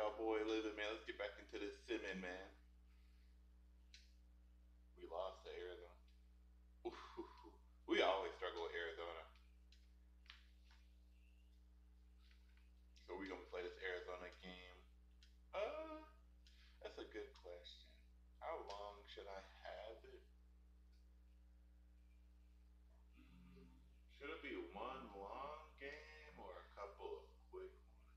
y'all boy living, man? Let's get back into this simming, man. We lost to Arizona. Ooh, we always struggle with Arizona. So we gonna play this Arizona game. Uh, that's a good question. How long should I have it? Should it be one long game or a couple of quick ones?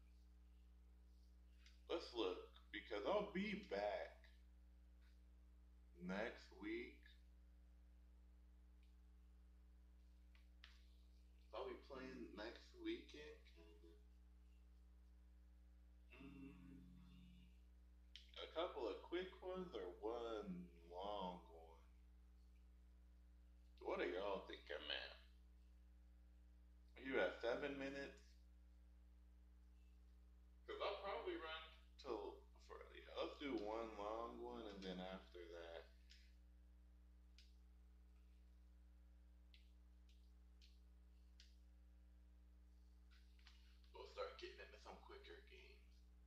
Let's look because I'll be back next week. I'll be playing next weekend, kinda. A couple of quick ones or one long one? What are y'all thinking, man? You have 7 minutes? Because I'll probably run till for yeah, let's do one long one and then after that we'll start getting into some quicker games.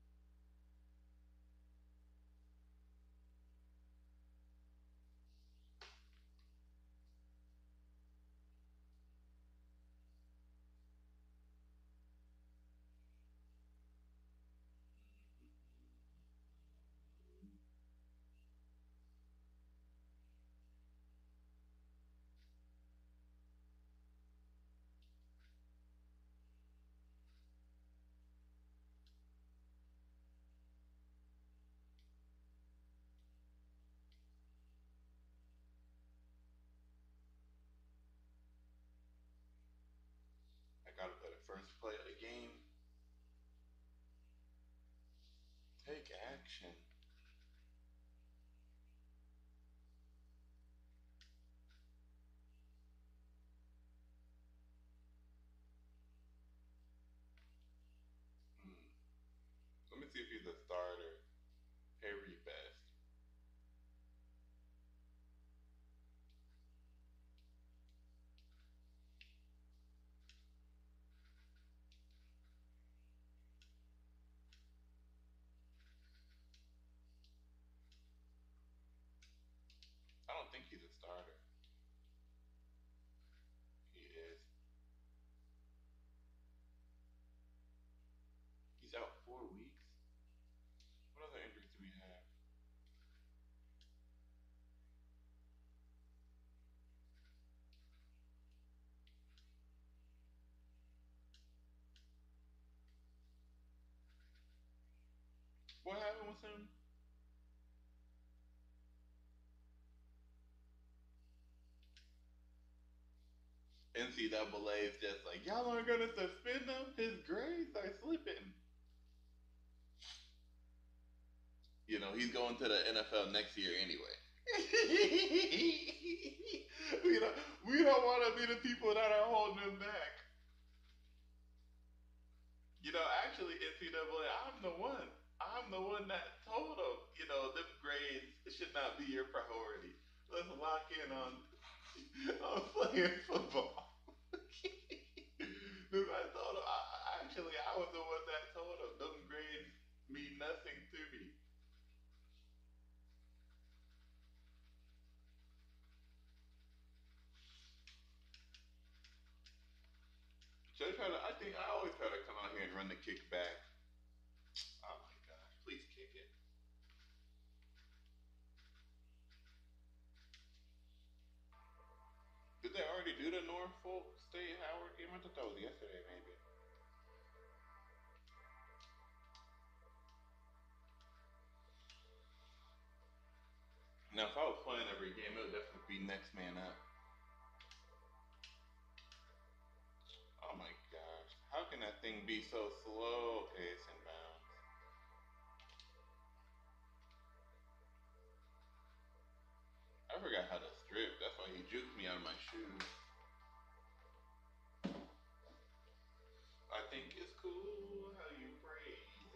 I gotta play the first play of the game. Take action. Hmm. Let me see if he's a starter. Harry Best. I don't think he's a starter. He is. He's out 4 weeks. What other injuries do we have? What happened with him? NCAA is just like, y'all aren't gonna suspend him. His grades are slipping. You know, he's going to the NFL next year anyway. we don't, we don't want to be the people that are holding him back. You know, actually, NCAA, I'm the one. I'm the one that told him, you know, them grades should not be your priority. Let's lock in on playing football. Dude, I told him, actually, I was the one that told him, them grades mean nothing to me. So I think I always try to come out here and run the kickback. Oh my gosh, please kick it. Did they already do the Norfolk State Howard game? I thought that was yesterday, maybe. Now, if I was playing every game, it would definitely be next man up. Oh my gosh, how can that thing be so slow? Okay, it's inbounds. I forgot how to strip. That's why he juked me out of my shoes. I think it's cool how you praise.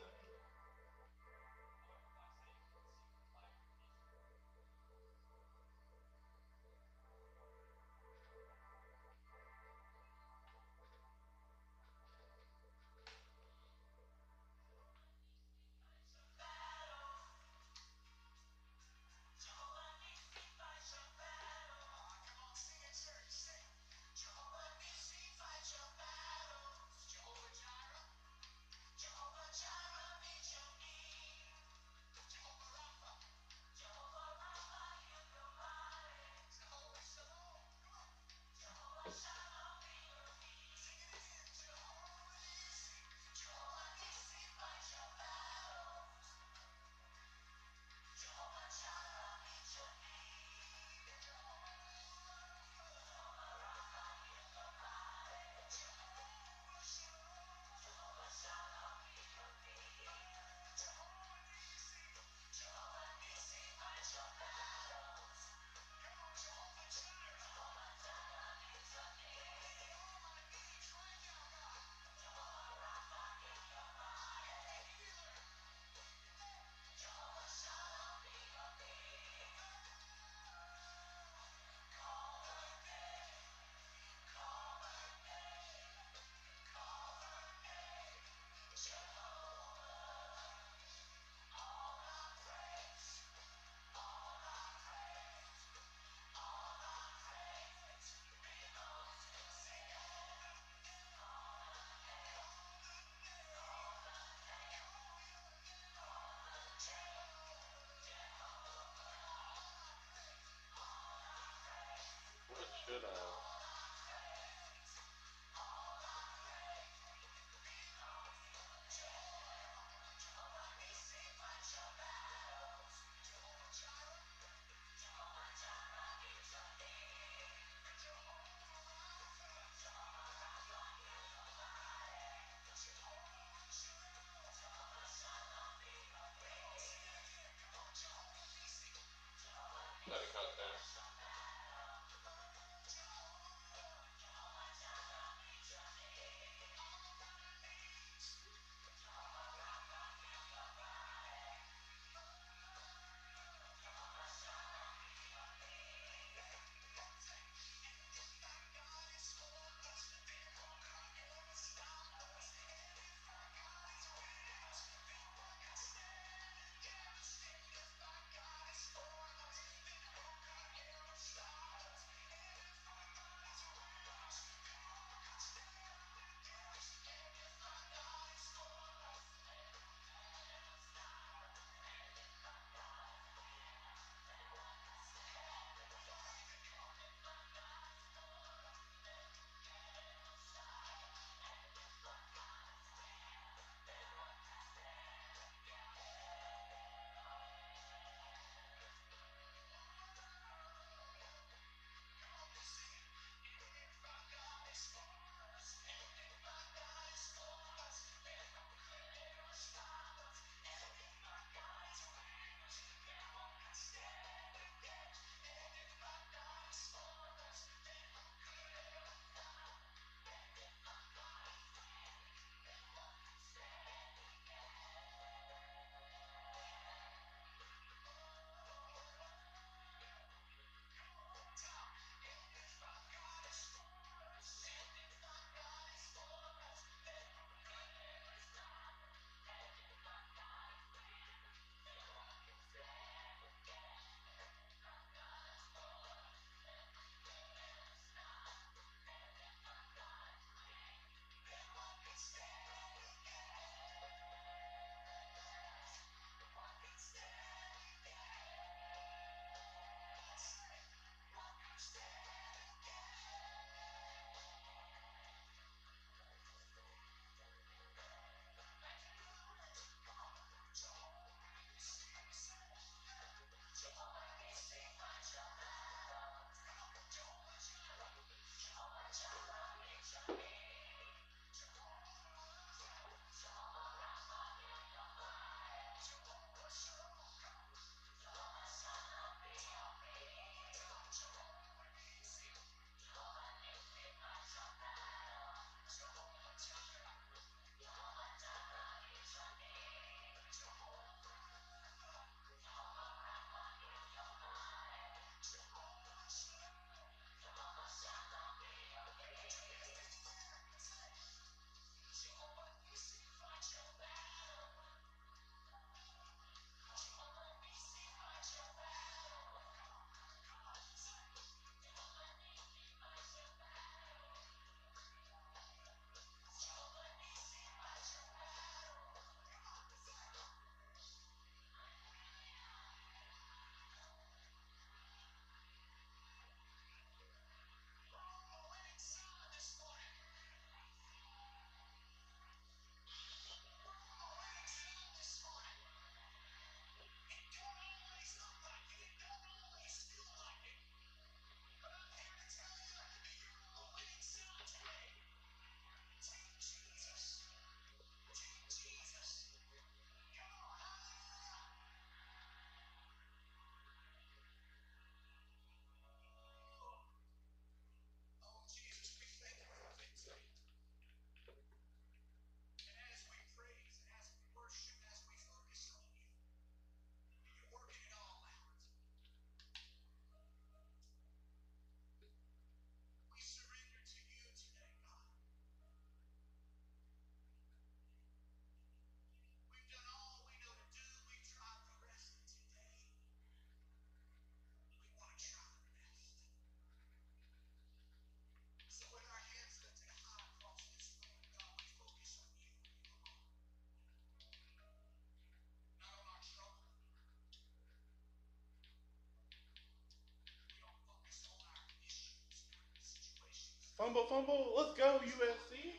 Fumble, fumble. Let's go, USC.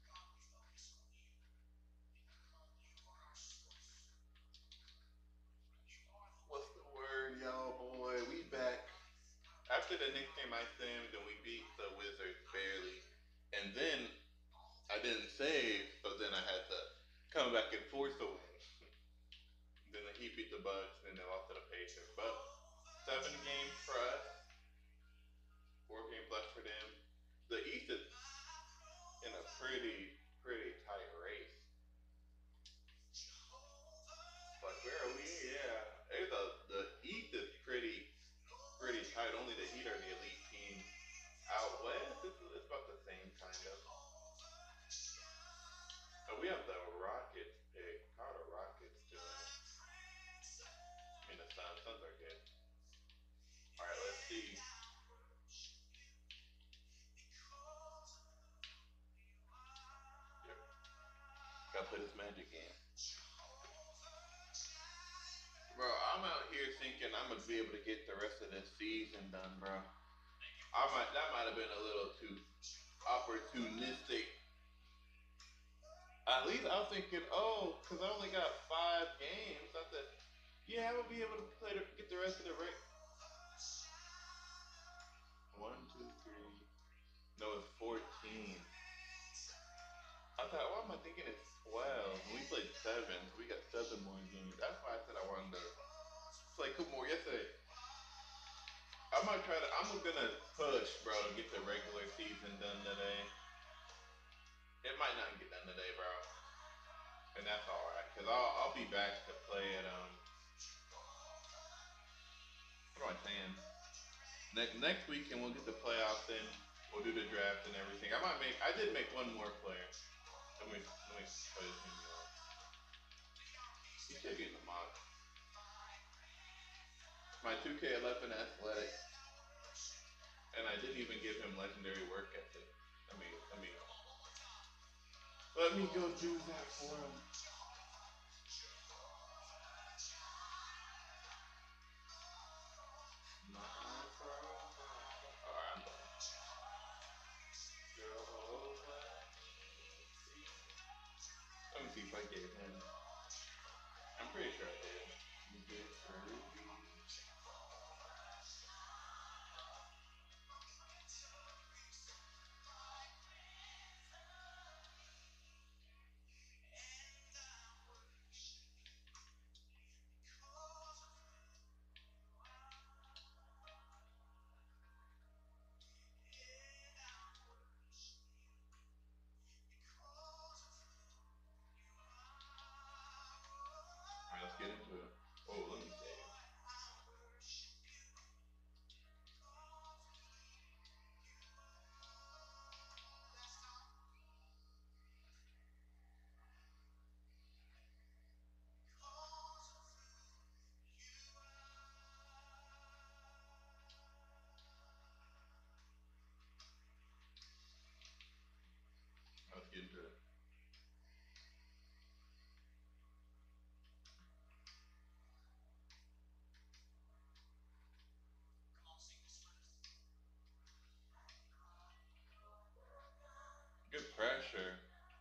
What's the word, y'all, boy? We back. After the Knicks game I simmed and we beat the Wizards barely. And then I didn't save, so then I had to come back and force a win. Then the Heat beat the Bucks, and they lost to the Pacers. But 7 games for us, 4 games left for them. The East is in a pretty tight race. Like where are we? Yeah, the East is pretty tight. Only the Heat are the elite team. Out west, it's about the same kind of. So we have the Rockets pick. How are the Rockets doing? I mean the Suns. Suns are good. All right, let's see. Yep. Gotta play this Magic game. Bro, I'm out here thinking I'm gonna be able to get the rest of this season done, bro. That might have been a little too opportunistic. At least I was thinking, oh, because I only got 5 games. I said, yeah, I'm gonna be able to get the rest of the break. One, two, three. No, it's 14. I thought, why am I thinking it's 12? We played 7, so we got 7 more games. That's why I said I wanted to play a couple more yesterday. I might try to. I'm gonna push, bro, to get the regular season done today. It might not get done today, bro, and that's all right. Cause I'll be back to play it. What am I saying? Next weekend we'll get the playoffs in. We'll do the draft and everything. I might make. I did make one more player. Let me put his name on. He should be in the mock. My 2K11 athletic, and I didn't even give him legendary work ethic. Let me go do that for him. My Alright, I'm done. Let me see if I gave him. I'm pretty sure I did. You did for Ruby. Alright, let's get into it. Oh, let me save. Let's get into it. Good pressure.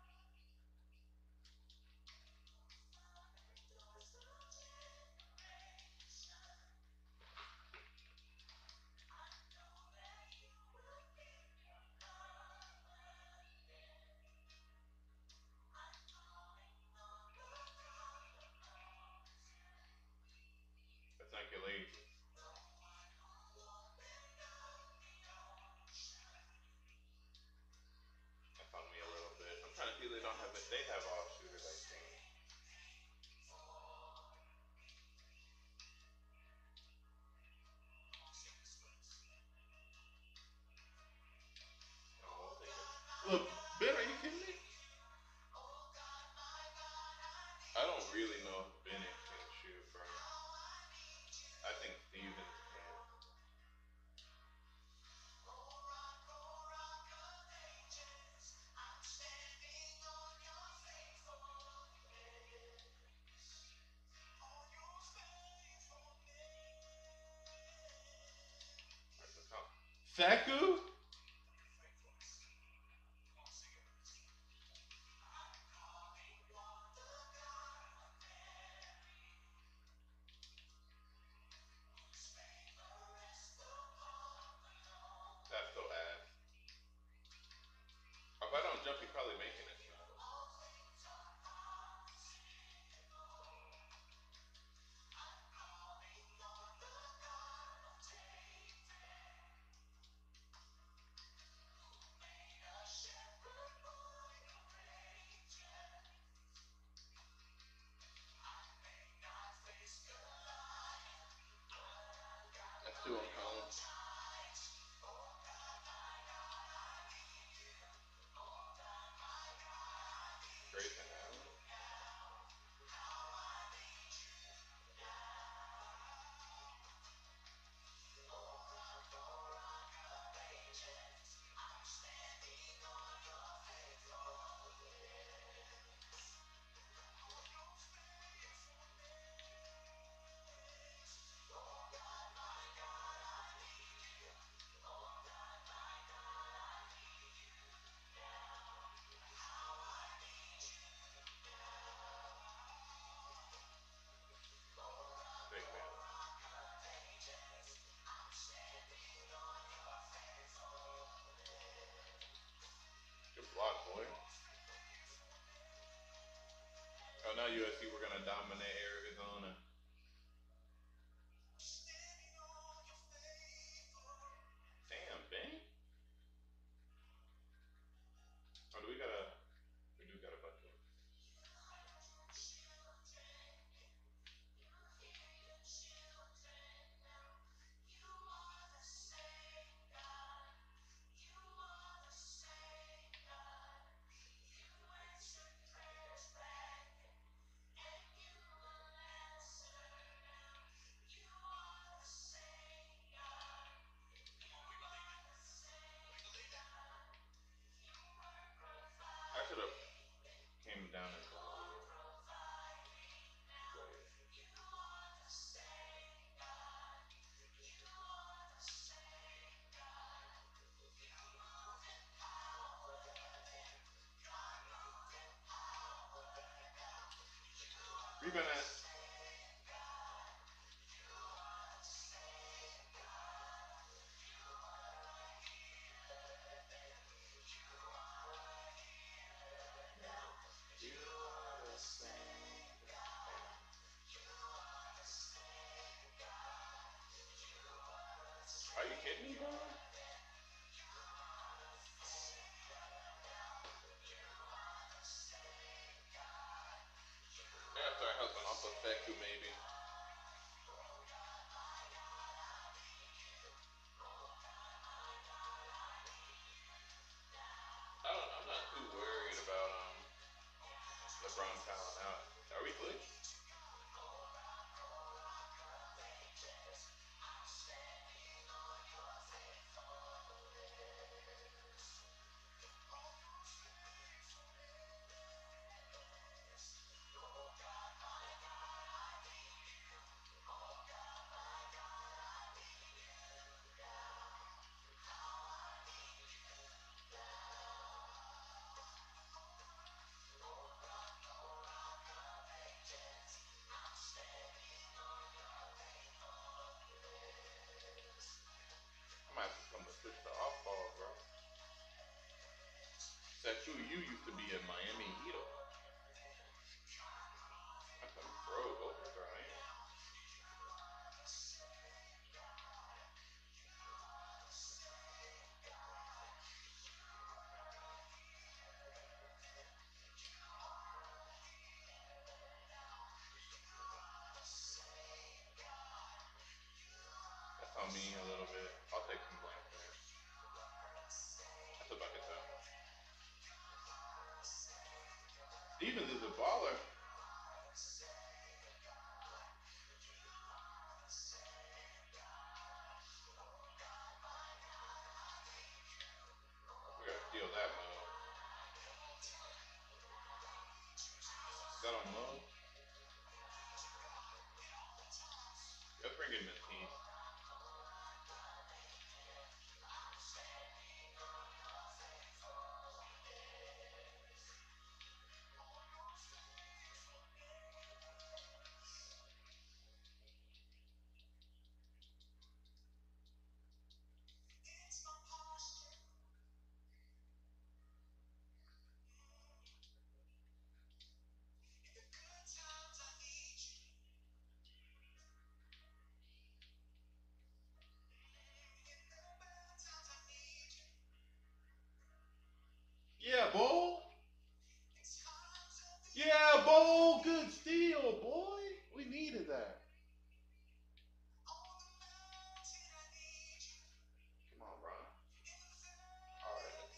Let's not get lazy. That's on me a little bit. I'm trying to see if they don't have it. They have all shooters, I think. Oh, we'll take it. Look, Ben, are you kidding me? I don't really know if Bennett can shoot, bro. I think Stevens can. Saku? now USC, we're gonna dominate Arizona. Damn, Ben. Oh, do we got a? We do got a bunch of. I should have came down and. Rebound at. Are you kidding me, bro? I gotta start helping off of Seku, maybe. I'm not too worried about LeBron fouling out. Are we glitched? I might have to come to switch to off ball, bro. That true you used to be in Miami Heat. That's some bro overthrow, ain't it? That's on me a little bit. I'll take some blame for that. That's a bucket though. Stevens is a baller. We gotta steal that mode. Is that on mode? Let's bring in Matisse. Yeah, Bull. Yeah, Bull. Good steal, boy. We needed that. Come on, Ron. All right.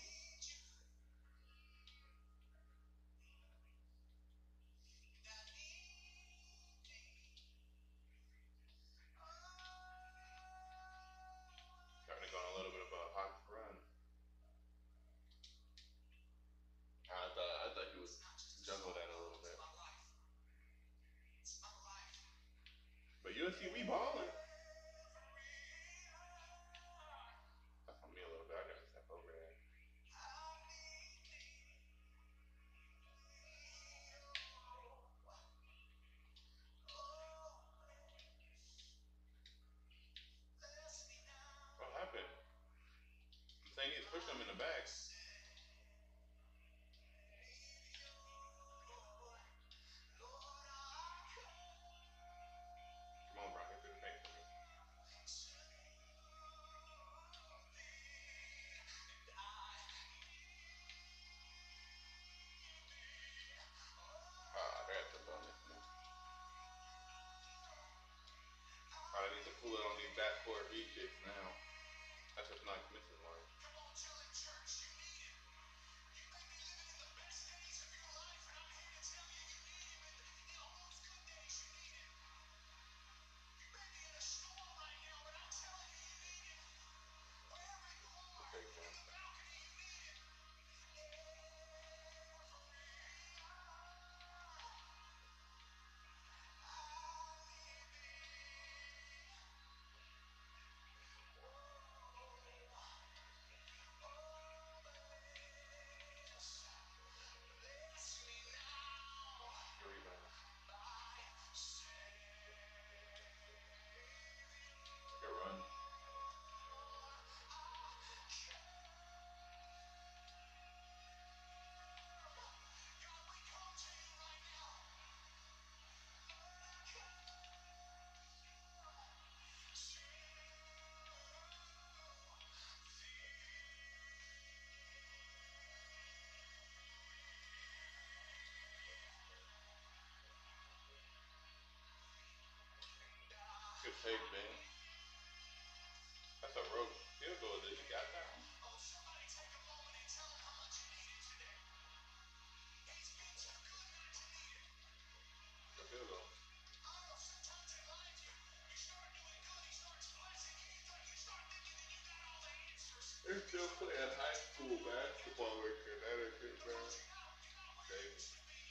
Starting to go on a little bit of a hot run. I thought he would juggle that a little bit. But USC, we balling. That's on me a little bit. I gotta step over there. What happened? I'm saying he's pushing him in the back. Good save, Ben. That's a rogue field goal. Did he got that one? The field goal. They're still playing high school basketball in Connecticut, man. Crazy.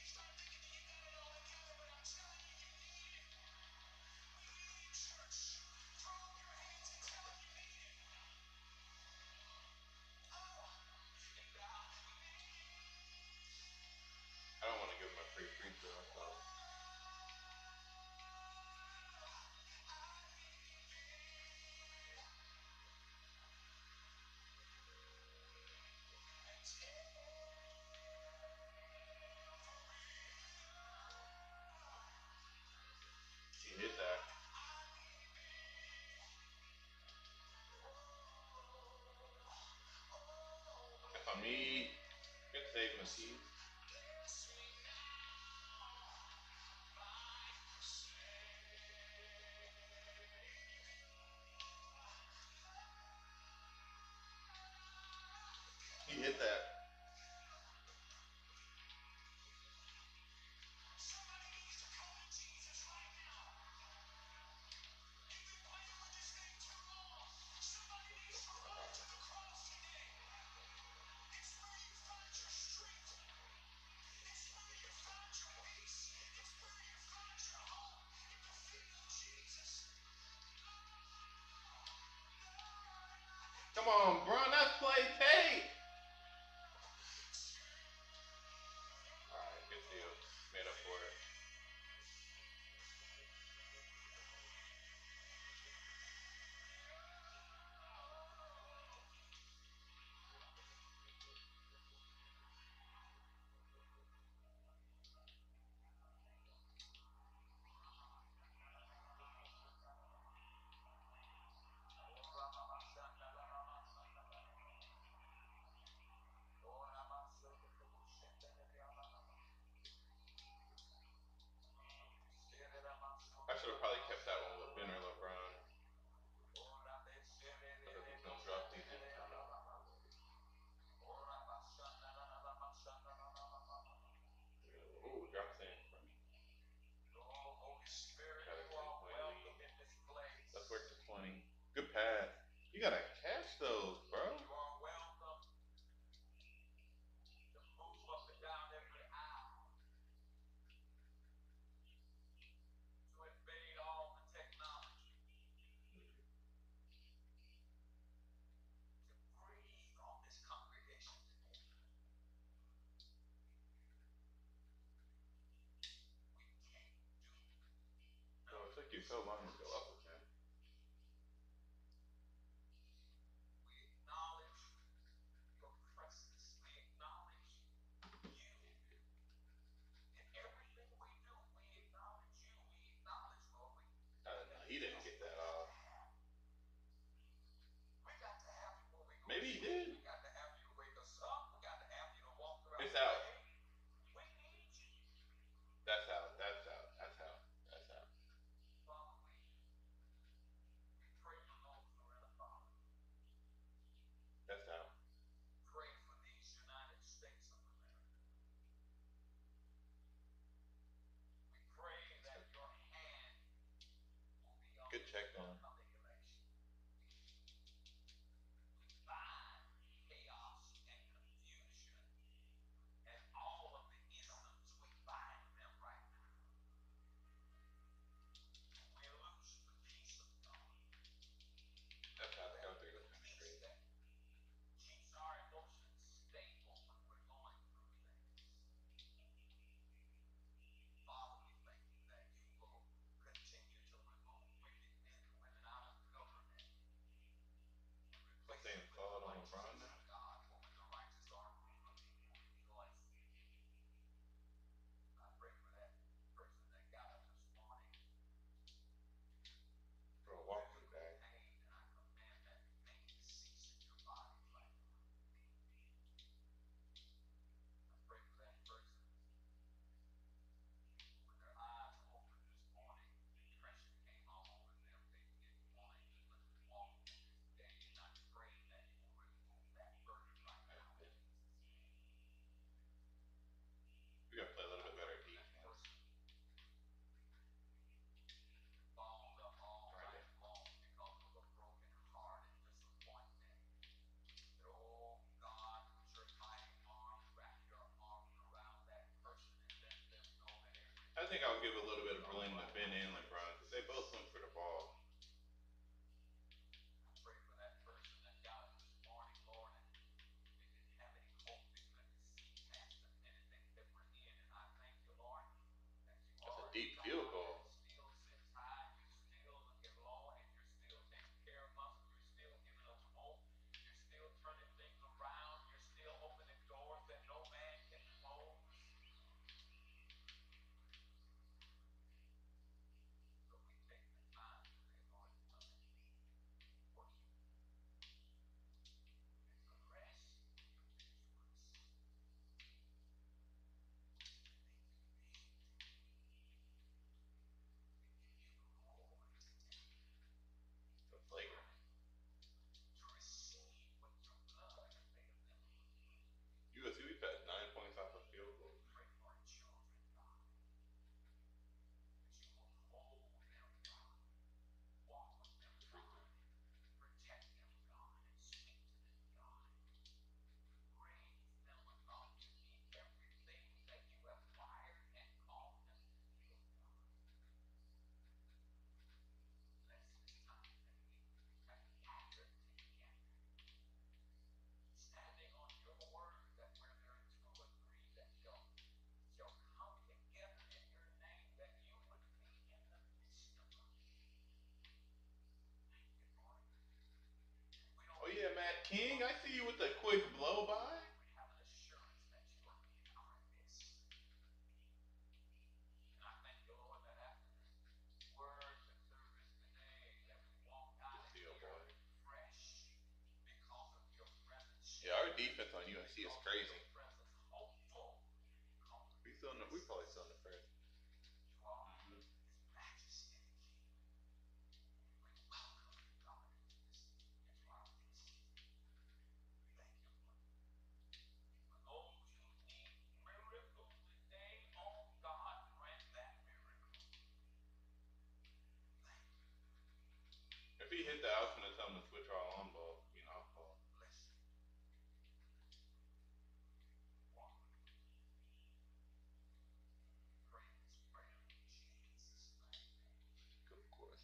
I don't want to give him a free throw, so he hit that. If I'm me, good save, Matisse. He hit that. Come on, bro. That's play tape. All right, good deal. Made up for it. I should have probably kept that one with Ben or LeBron. But he's gonna drop these in time. Ooh, drops in for me. Got a 10-point lead. Let's work to 20. Good pass. You gotta catch those, bro. Oh, it took you so long to go up again. No, he didn't get that off. Maybe he did. It's out. That's out. That's out. That's out. That's out. That's out. Good check down. That's out. That was kind of crazy. crazy. We probably still in the first. Mhm. If he hit that, I was gonna tell him to switch our alarm ball. You know, ball. Of course.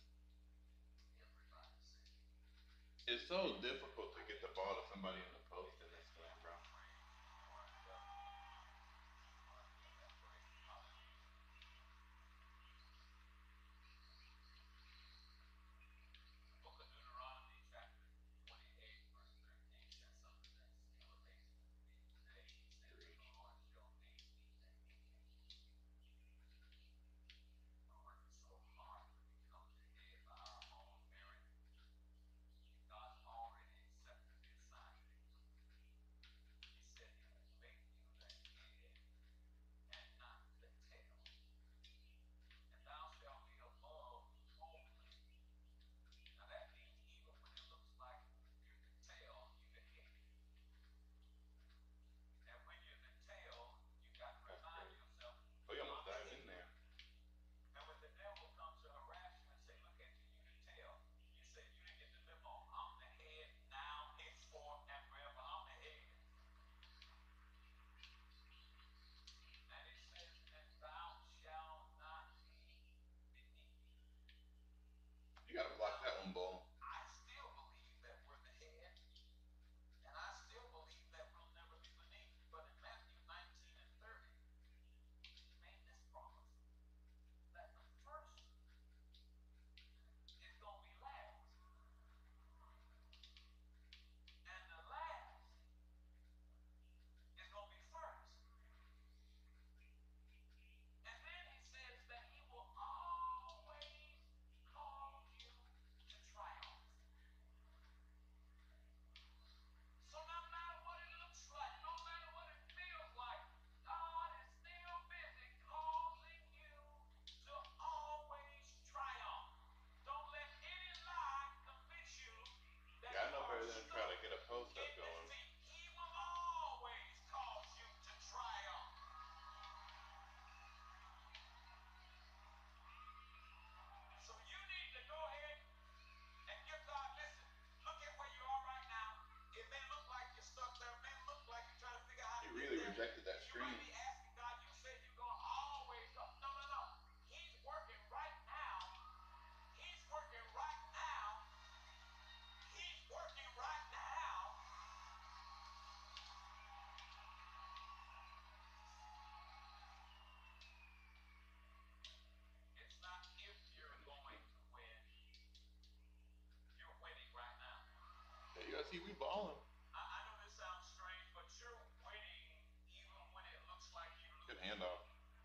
It's so difficult to get the ball to somebody in the post in this game, bro. That's crazy. Oh, you almost dived in there. You gotta block that one ball. Yeah, I know better than to try to get a post up going. He really rejected that screen. Yeah, you gotta see we balling. Good handoff.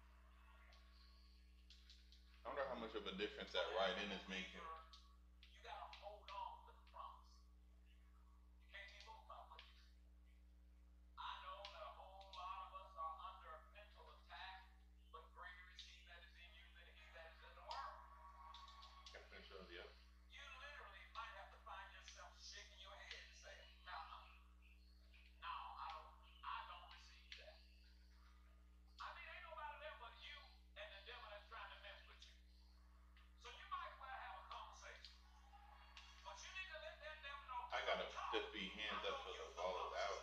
I wonder how much of a difference that right in is making. Got to finish those, yep. I gotta just be hands up till the ball is out.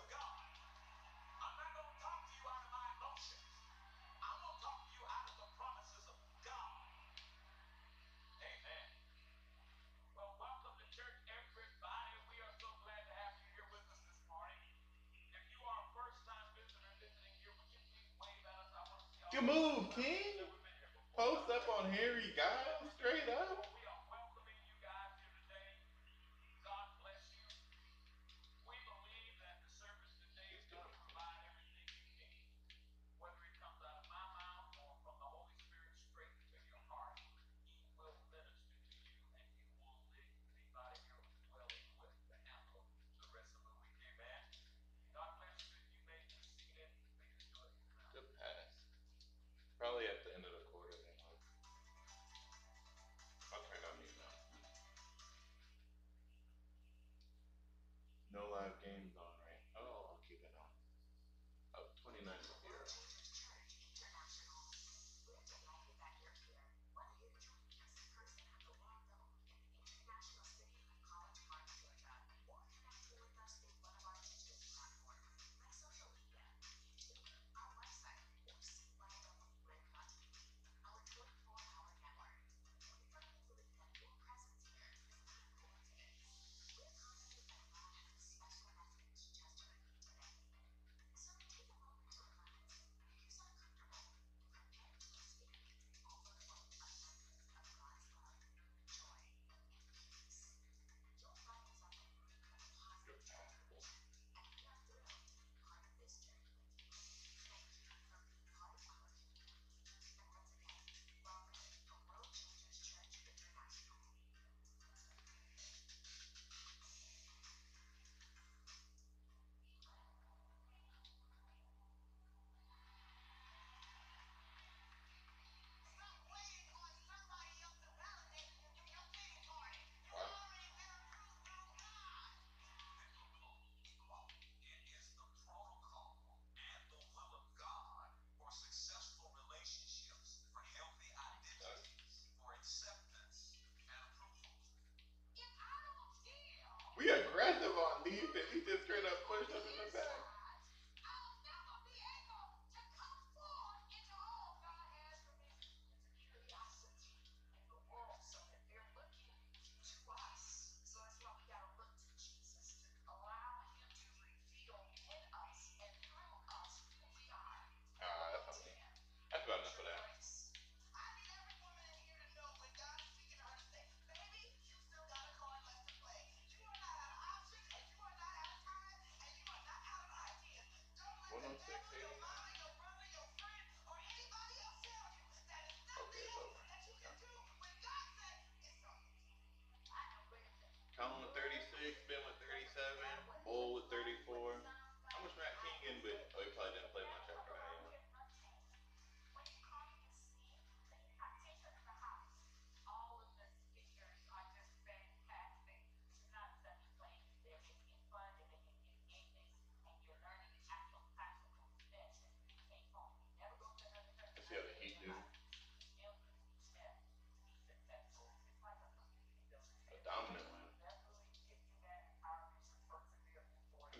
Good move, King. Post up on Harry Giles, straight up. He's doing it, man.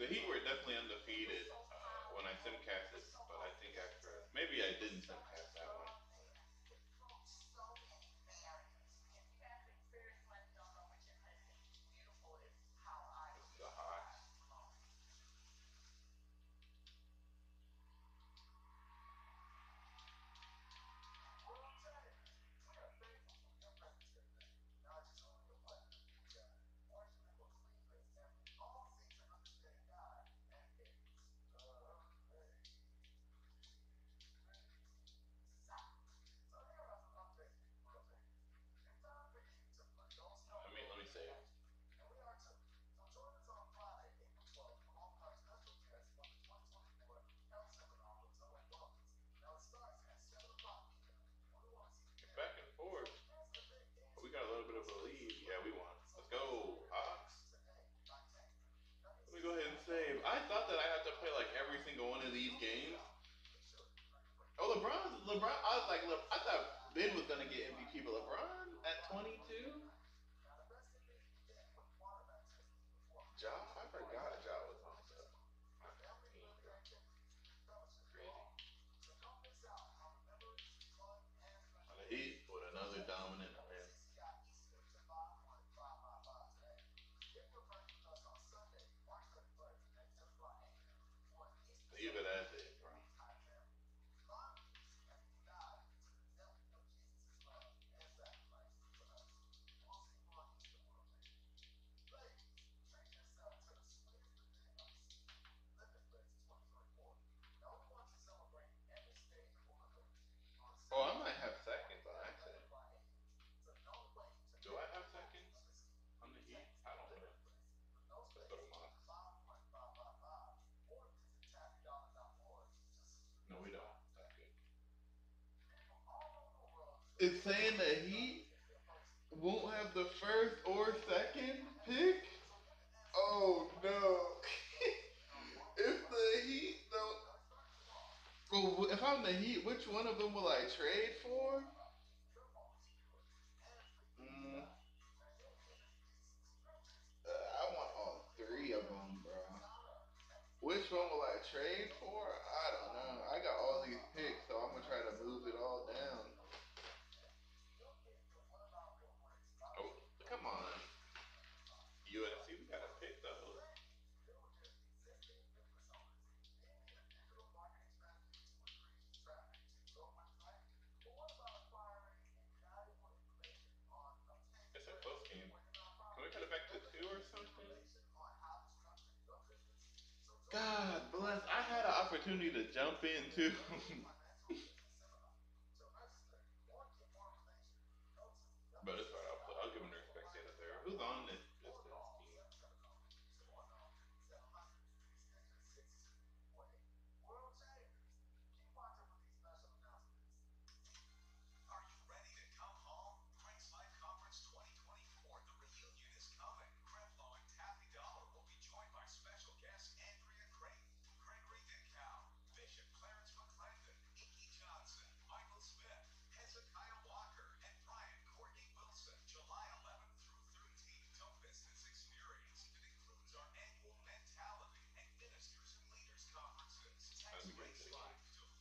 The Heat were definitely undefeated when I simcasted, but I think after maybe I didn't simcast that one. This is the Hawks. Let me say it. Back and forth. We got a little bit of a lead. Yeah, we won. Let's go, Hawks. Let me go ahead and save. I thought that I had to play like every single one of these games. Oh, LeBron. I was like, I thought Ben was gonna get MVP, but LeBron at 22. Ja, I forgot Ja was on the team, bro. Crazy. On the Heat with another dominant win. Leave it as is, bro. Oh, I might have seconds on accident. Do I have seconds on the Heat? I don't know. Let's put them on. No, we don't. That's good. It's saying the Heat won't have the first or second pick. Oh no! If the Heat don't, well, if I'm the Heat, which one of them will I trade for? Mm, I want all three of them, bro. Which one will I trade for? I don't know. I got all these picks, so I'm gonna try to move it all down. Oh, come on, USC, we got to pick those. It's a close game. Can we cut it back to two or something? God bless. I had an opportunity to jump in too. But it's alright. I'll give him the respect they deserve. Who's on this Pistons team? Let me get to the game.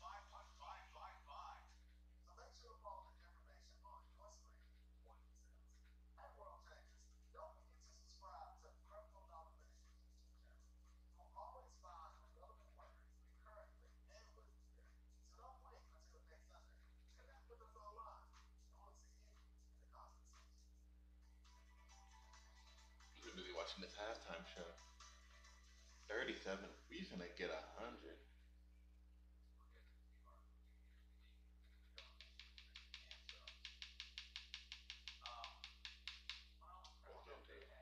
I'm too busy watching this halftime show. 37. We finna get 100. Let's get to it.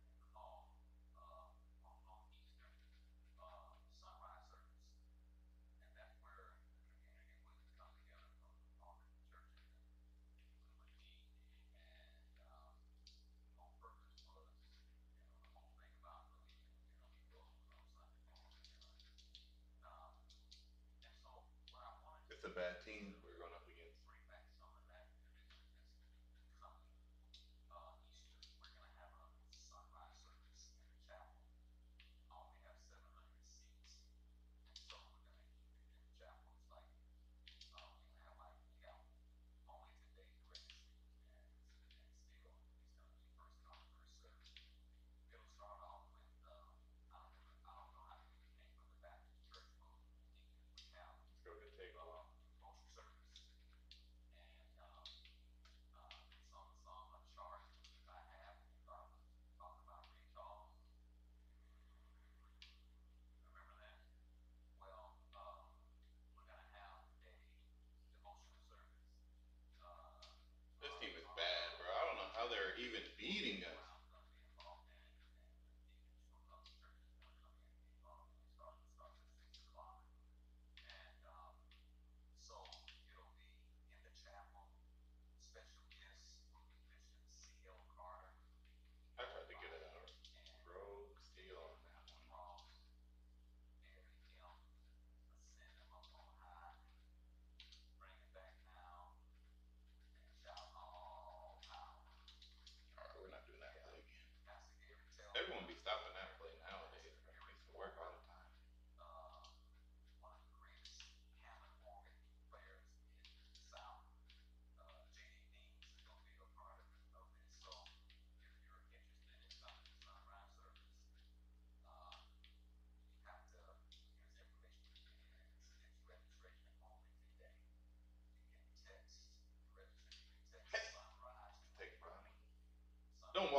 It's a bad team we're going up against.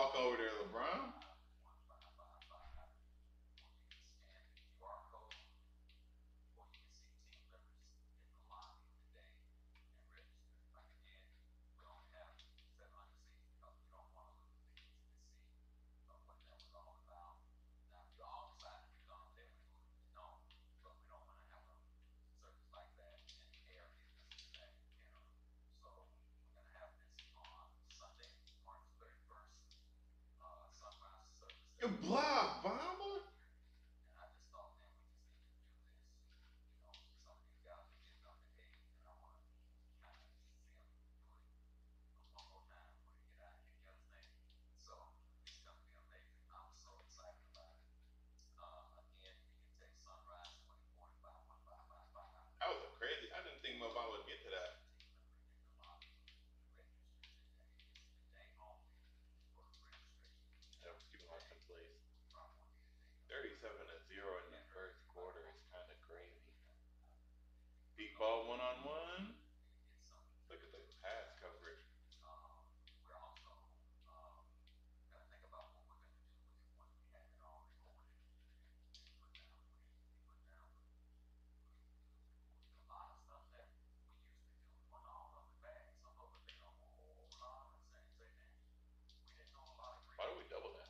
walk over there, LeBron. You block, bomber. That was a crazy. I didn't think Mobile would get to that. Yeah, I'm keeping watching plays. 37-0 in the first quarter is kind of crazy. Deep ball one on one. Look at the pass coverage. Why do we double that?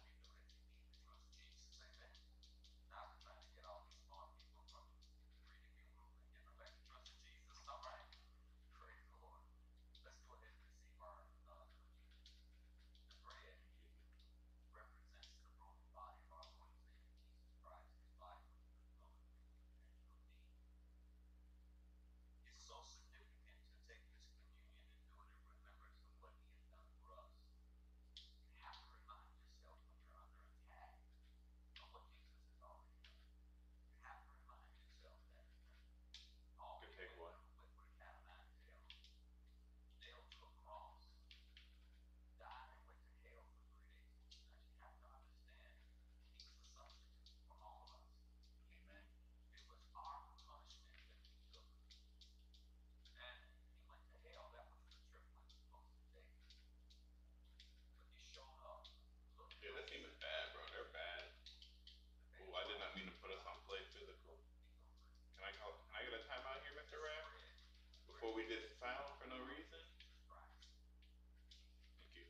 Good takeaway. Yeah, this team is bad, bro. They're bad. Ooh, I did not mean to put us on play physical. Can I get a timeout here, Mr. Raff? Before we just foul for no reason? Thank you.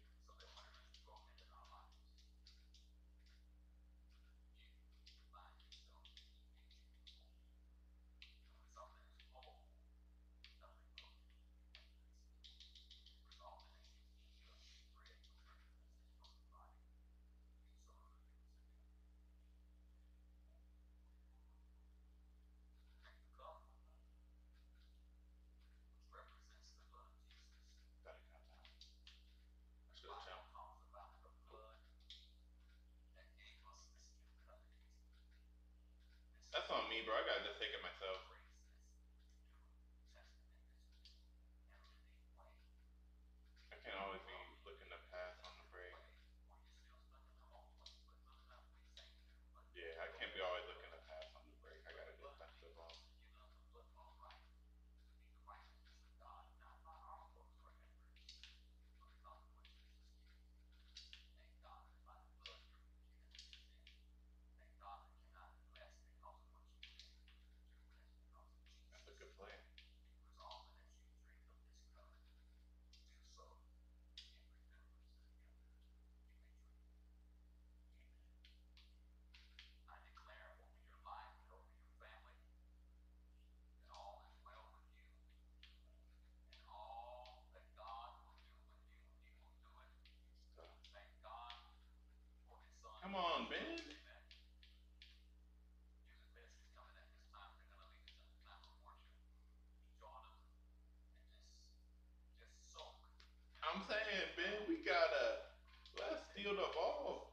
Gotta count down. I should have jumped. That's on me, bro. I gotta just take it myself. I can't always be looking to pass on the break. Yeah, I can't be always looking to pass on the break. I gotta just punch the ball. That's a good play. So, come on, Ben. I'm saying, Ben, we gotta let's steal the ball.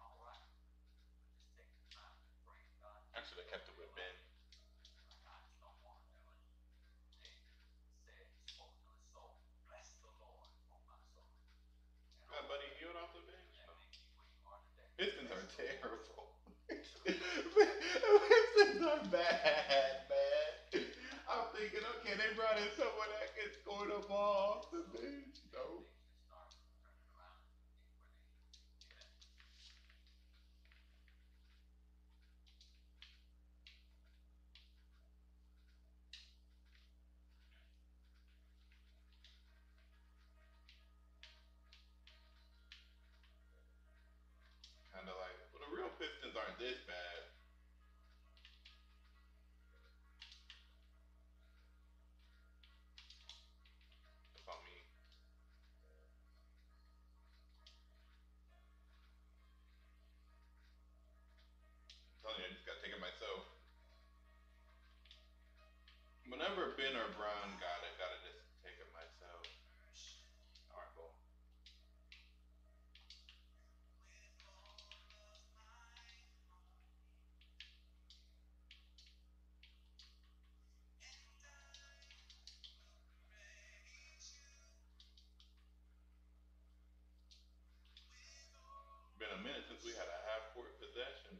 I should have kept it with Ben. terrible. Pistons are bad, man. I'm thinking, okay, they brought in someone that can score the ball off the bench. No. Kind of like, well, the real Pistons aren't this bad. If I mean, I'm telling you, I just got to take it myself. Whenever Ben or Brown got it, gotta just take it myself. All right, cool. Been a minute since we had a half court possession.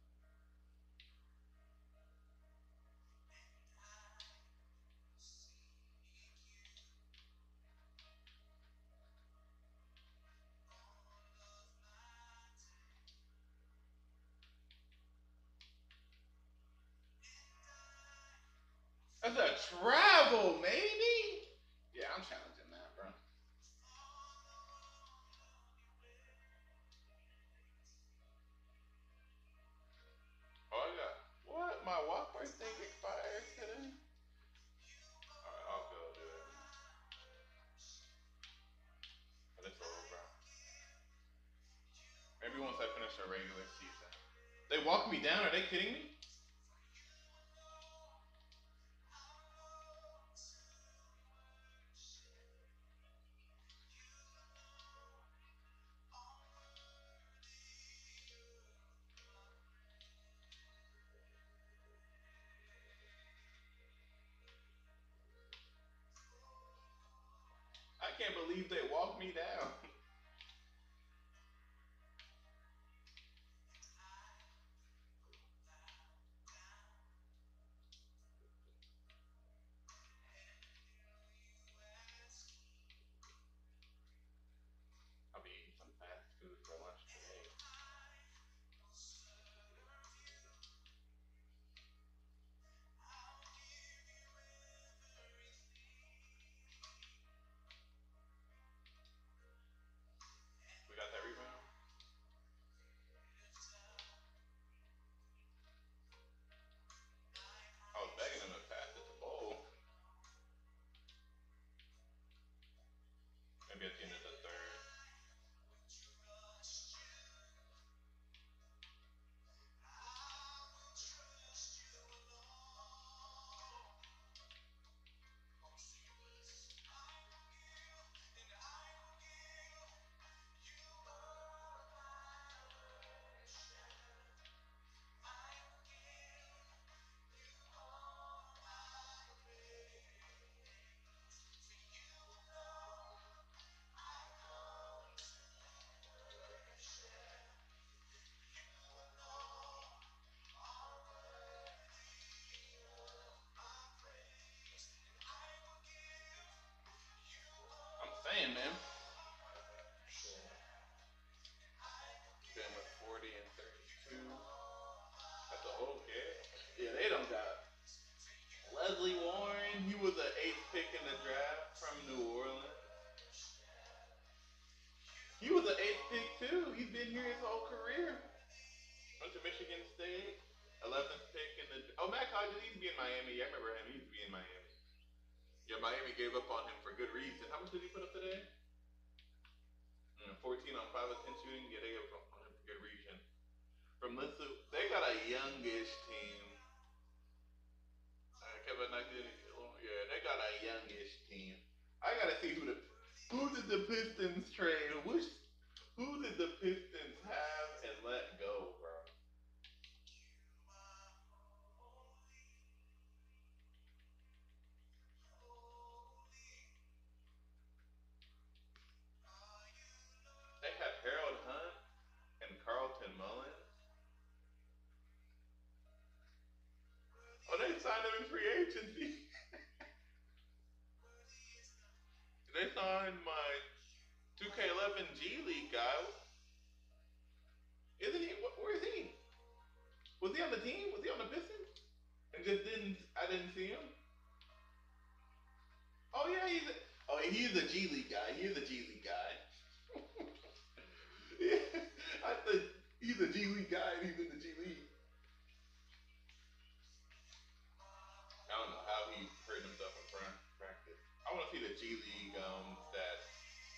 That's a travel, maybe. Yeah, I'm challenging that, bro. Oh, I got what? My Walk thing expires today. All right, I'll go do it. But it's over. Maybe once I finish the regular season. They walk me down. Are they kidding me? I can't believe they walked me down. I'll be eating some fast food for lunch today. We got that rebound. I was begging them to pass it to Bowl. Maybe at the end of the third. I'm saying, man. Ben with 40 and 32. That's a okay. Yeah, they don't got Leslie Warren. He was an eighth pick in the draft from New Orleans. He was an eighth pick too. He's been here his whole career. Went to Michigan State. 11th pick in the. Oh, Matt Hodges, he used to be in Miami. Yeah, I remember him. He used to be in Miami. Yeah, Miami gave up on him for good reason. How much did he put up today? 14 on 5 of 10 shooting. Yeah, they gave up on him for good reason. From Linsu, they got a youngish team. Kevin Knight didn't. Yeah, they got a youngish team. I gotta see who did the Pistons trade? Who did the Pistons have and let go, bro? They had Harold Hunt and Carlton Mullins. him in free agency. They signed my 2K11 G League guy. Isn't he? Where is he? Was he on the team? Was he on the Pistons? And just didn't. I didn't see him. Oh yeah, he's a G League guy. He's a G League guy. Yeah, I thought he's a G League guy and he's in the G League. I don't know how he hurt himself in practice. I want to see the G League stats.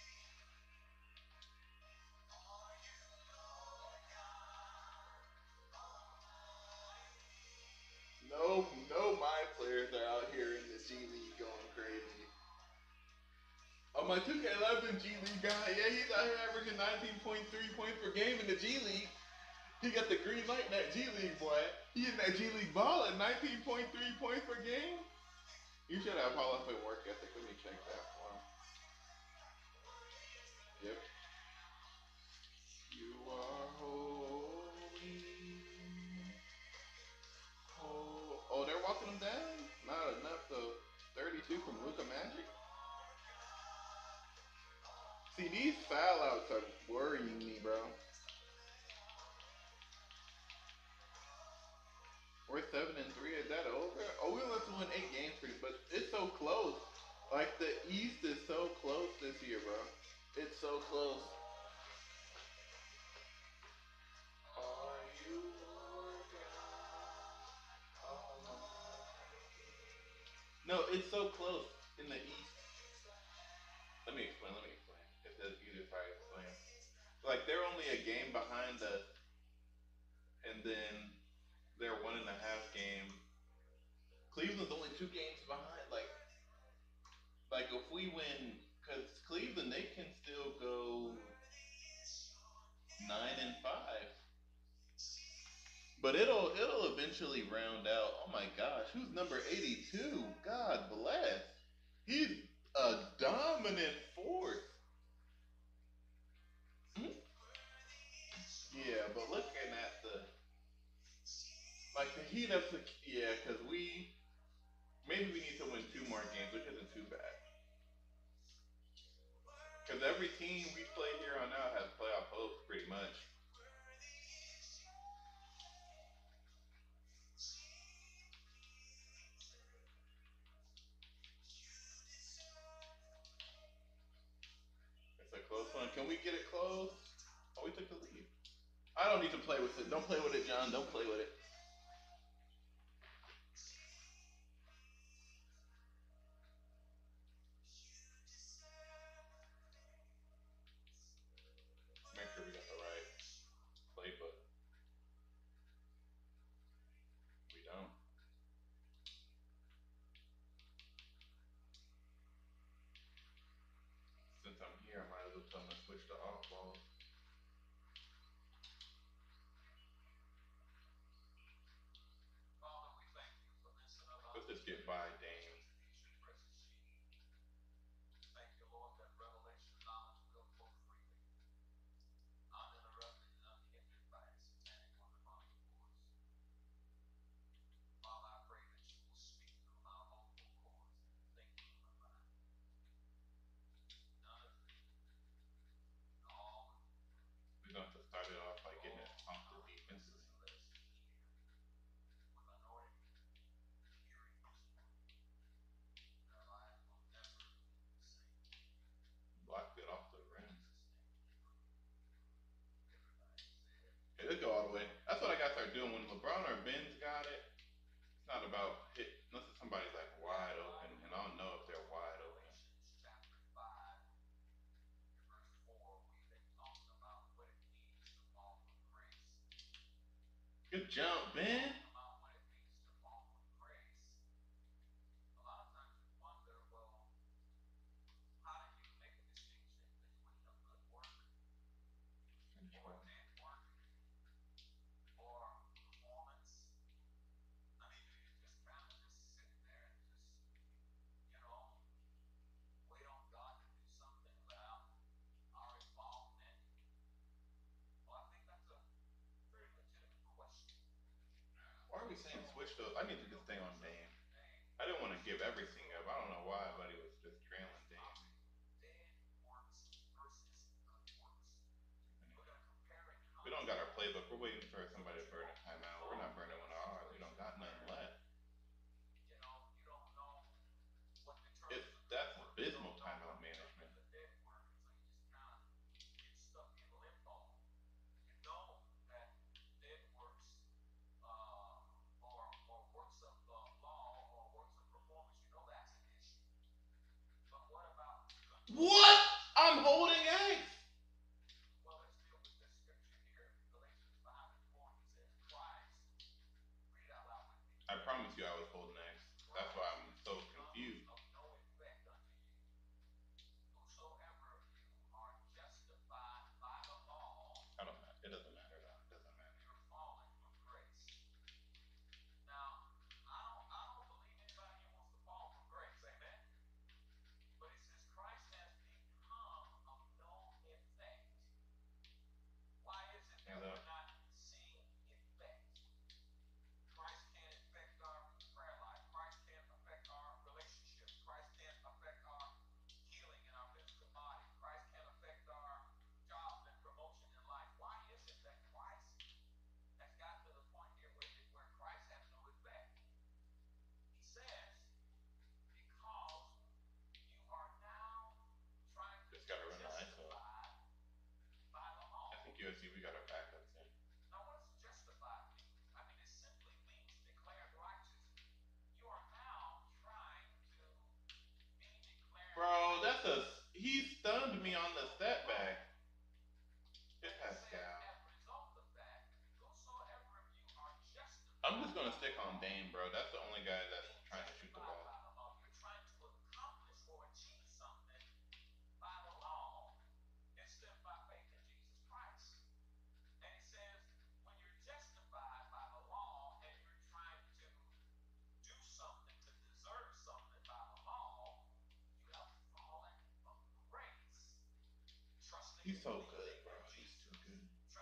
No, my players are out here in the G League going crazy. Oh, my 2K11 G League guy, yeah, he's out here averaging 19.3 points per game in the G League. He got the green light in that G League, boy. He in that G League ball at 19.3 points per game. You should have Hall of Fame work ethic. Let me check that for him. Yep. You are holy. Oh, they're walking him down? Not enough, though. 32 from Luka Magic? See, these foul outs are worrying me, bro. We're 7-3. Is that over? Oh, we only have to win 8 games for you, but it's so close. Like the East is so close this year, bro. It's so close. Are you No, it's so close in the East. Let me explain. Let me explain. It's easier if I explain. Like they're only a game behind us, and then they're 1.5 game. Cleveland's only 2 games behind. Like if we win, because Cleveland they can still go 9-5. But it'll eventually round out. Oh my gosh, who's number 82? God bless. He's a dominant force. Hmm? Yeah, but looking at the Heat up to yeah, because maybe we need to win 2 more games, which isn't too bad. Because every team we play here on out has playoff hopes, pretty much. It's a close one. Can we get it close? Oh, we took the lead. I don't need to play with it. Don't play with it, John. Don't play with it. Make sure we got the right playbook. We don't. Since I'm here, I might as well tell them to switch to off ball. Let's just get by Dame. We're going to start it off by getting it off the defensive. Blocked it off the rim. It'll go all the way. That's what I got to start doing when LeBron or Ben's got it. It's not about hit unless somebody's like wide open, and I don't know if they're wide open. Good jump, Ben. Why are we saying switch those? I need to just stay on Dame. give everything up. I don't know why, but he was just trailing Dame. We don't got our playbook. We're waiting for somebody to burn a timeout. We're not burning one of ours. We don't got nothing left. That's abysmal timeout management. What? I'm holding X. I promise you I was holding X. That's why I'm so confused. I don't know. It doesn't matter though. It doesn't matter. Hands up. Just gotta run the ISO. I think USC we got our backups in. Bro, that's a he stunned me on the step back. Hit Pascal. I'm just gonna stick on Dame, bro. That's the only guy that's trying to shoot the ball. He's so good, bro. He's too good.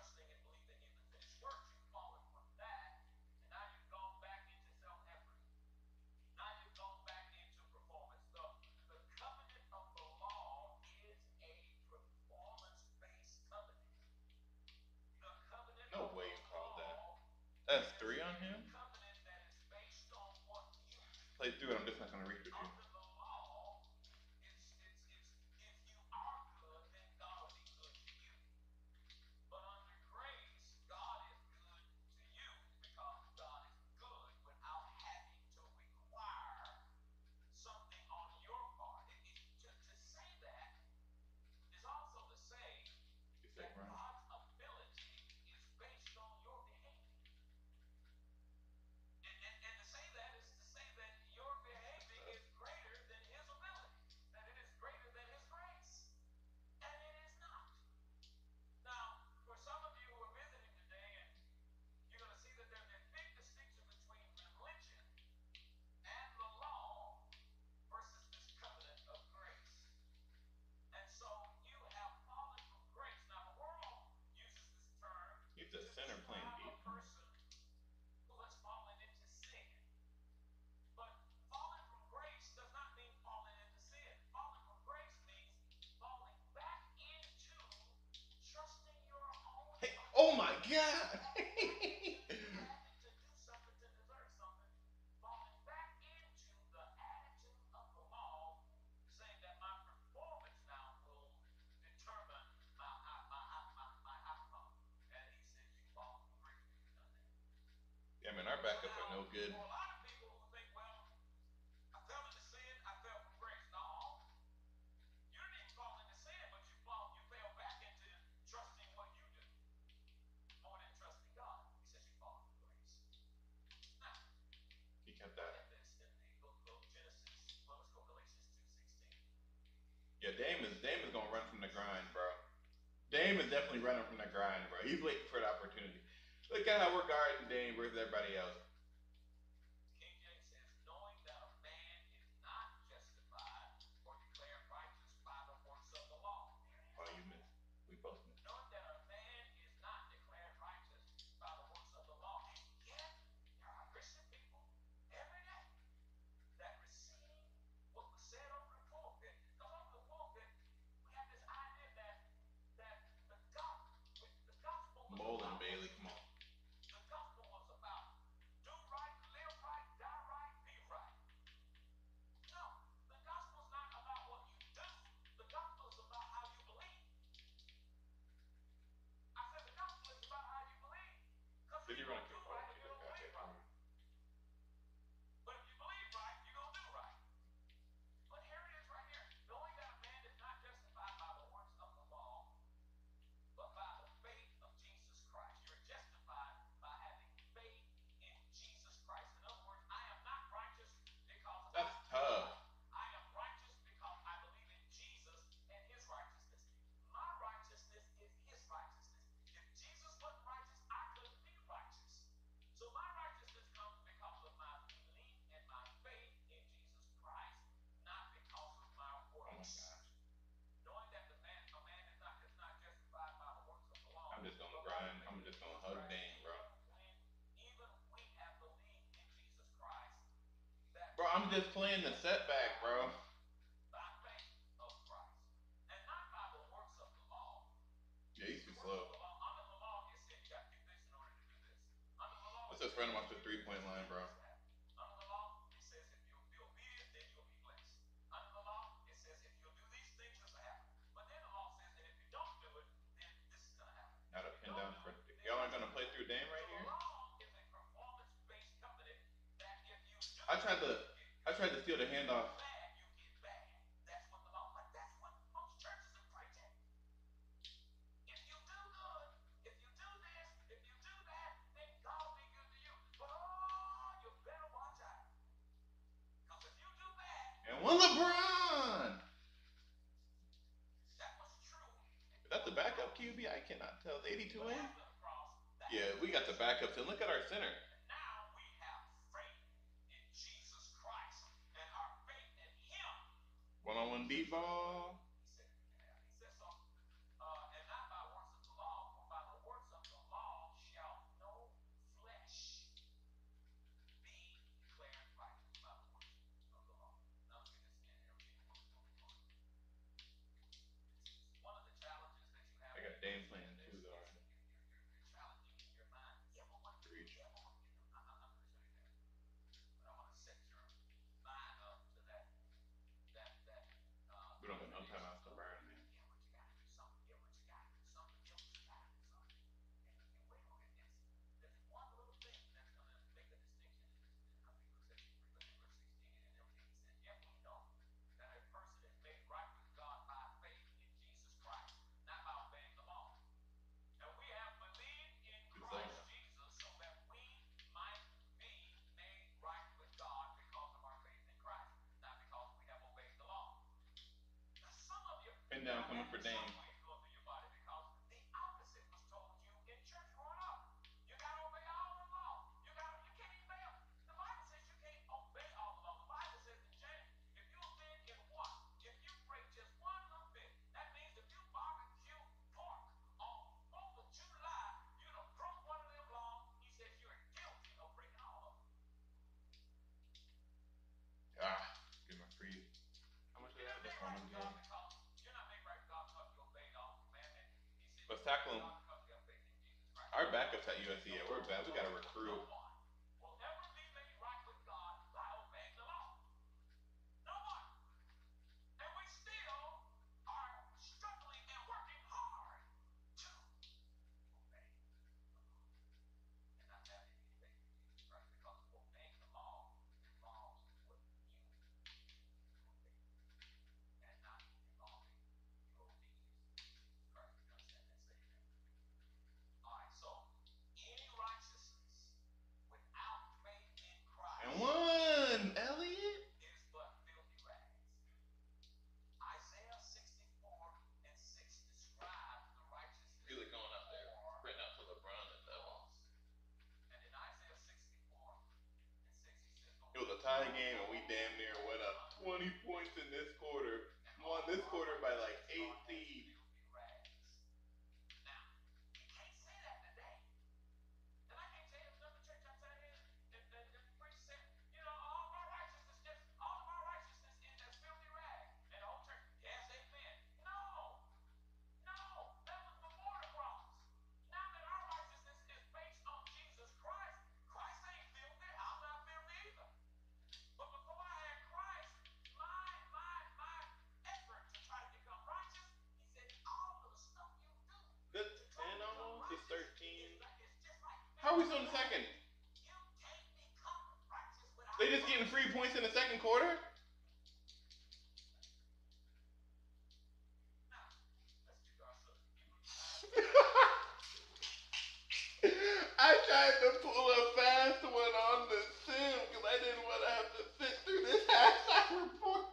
No way you called that. That's three on him? Play through it. I'm just not gonna reach with you. You said run. He's a center playing defense. Hey, oh my god! Yeah, man, our backups are no good. He kept that. Yeah, Dame is gonna run from the grind, bro. Dame is definitely running from the grind, bro. He's waiting for the opportunity. Look at how we're guarding Dame versus everybody else. Oh, you missed. We both missed. just playing the setback, bro. Yeah, he's too slow. What's this run him off the 3-point line, bro? Not a pin down for y'all aren't gonna play through Dame right here. I tried to steal the handoff. And one LeBron. Is that the backup QB? I cannot tell. Is 82 in? Yeah, we got the backups. And look at our center. One-on-one deep ball. I got Dame playing too, though. Reach. We don't have no timeouts to burn, man. Pin down coming for Dame. Give him a free. How much is that? Just one of them. Let's tackle him. Our backups at USC, yeah, we're bad. We got to recruit. And one, Elliott. Really going out there, right out to LeBron and Devil. It was a tie game, and we damn near went up 20 points in this quarter. Won this quarter by like 18. That's 10 almost. It's 13. How are we still in the second? They just getting free points in the second quarter? I tried to pull a fast one on the sim because I didn't want to have to sit through this halftime report.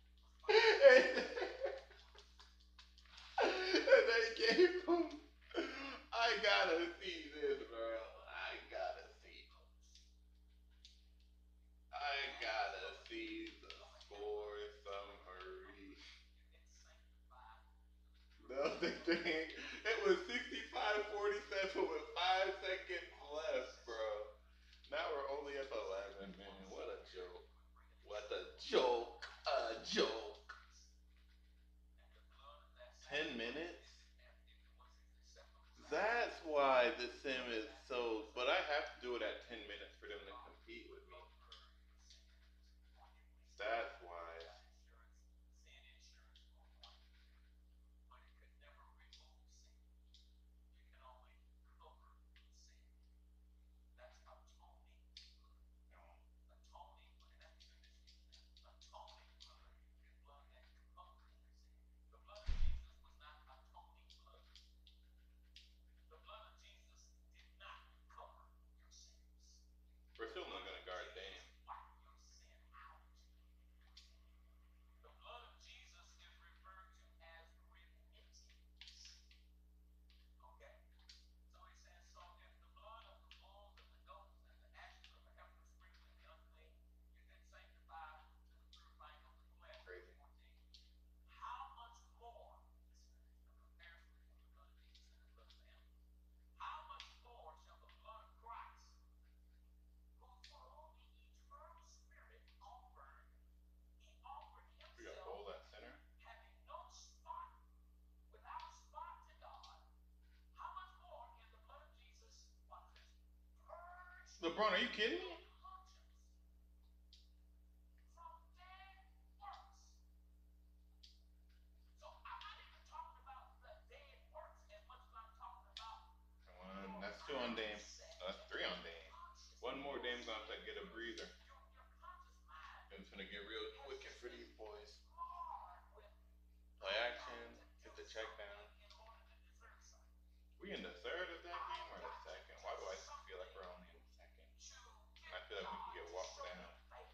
And they gave him. I gotta see this, bro. I gotta see. I gotta see the score summary. No, it was 65-47 with 5 seconds left, bro. Now we're only up 11, man. What a joke. What a LeBron, are you kidding me? That's two on Dame. No, that's three on Dame. One more Dame's gonna have to get a breather. It's gonna get real wicked for these boys. Play action, get the check down. We in the third of that game or the second? Why do I feel like we're only in the second? I feel like we can get walked down.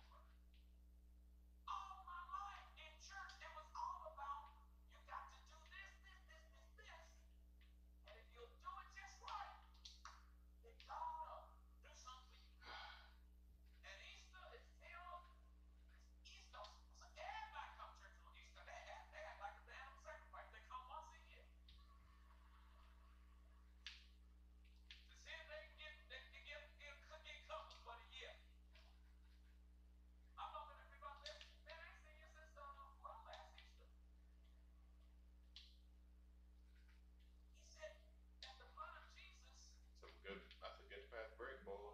Some good. That's a good fast break, ball.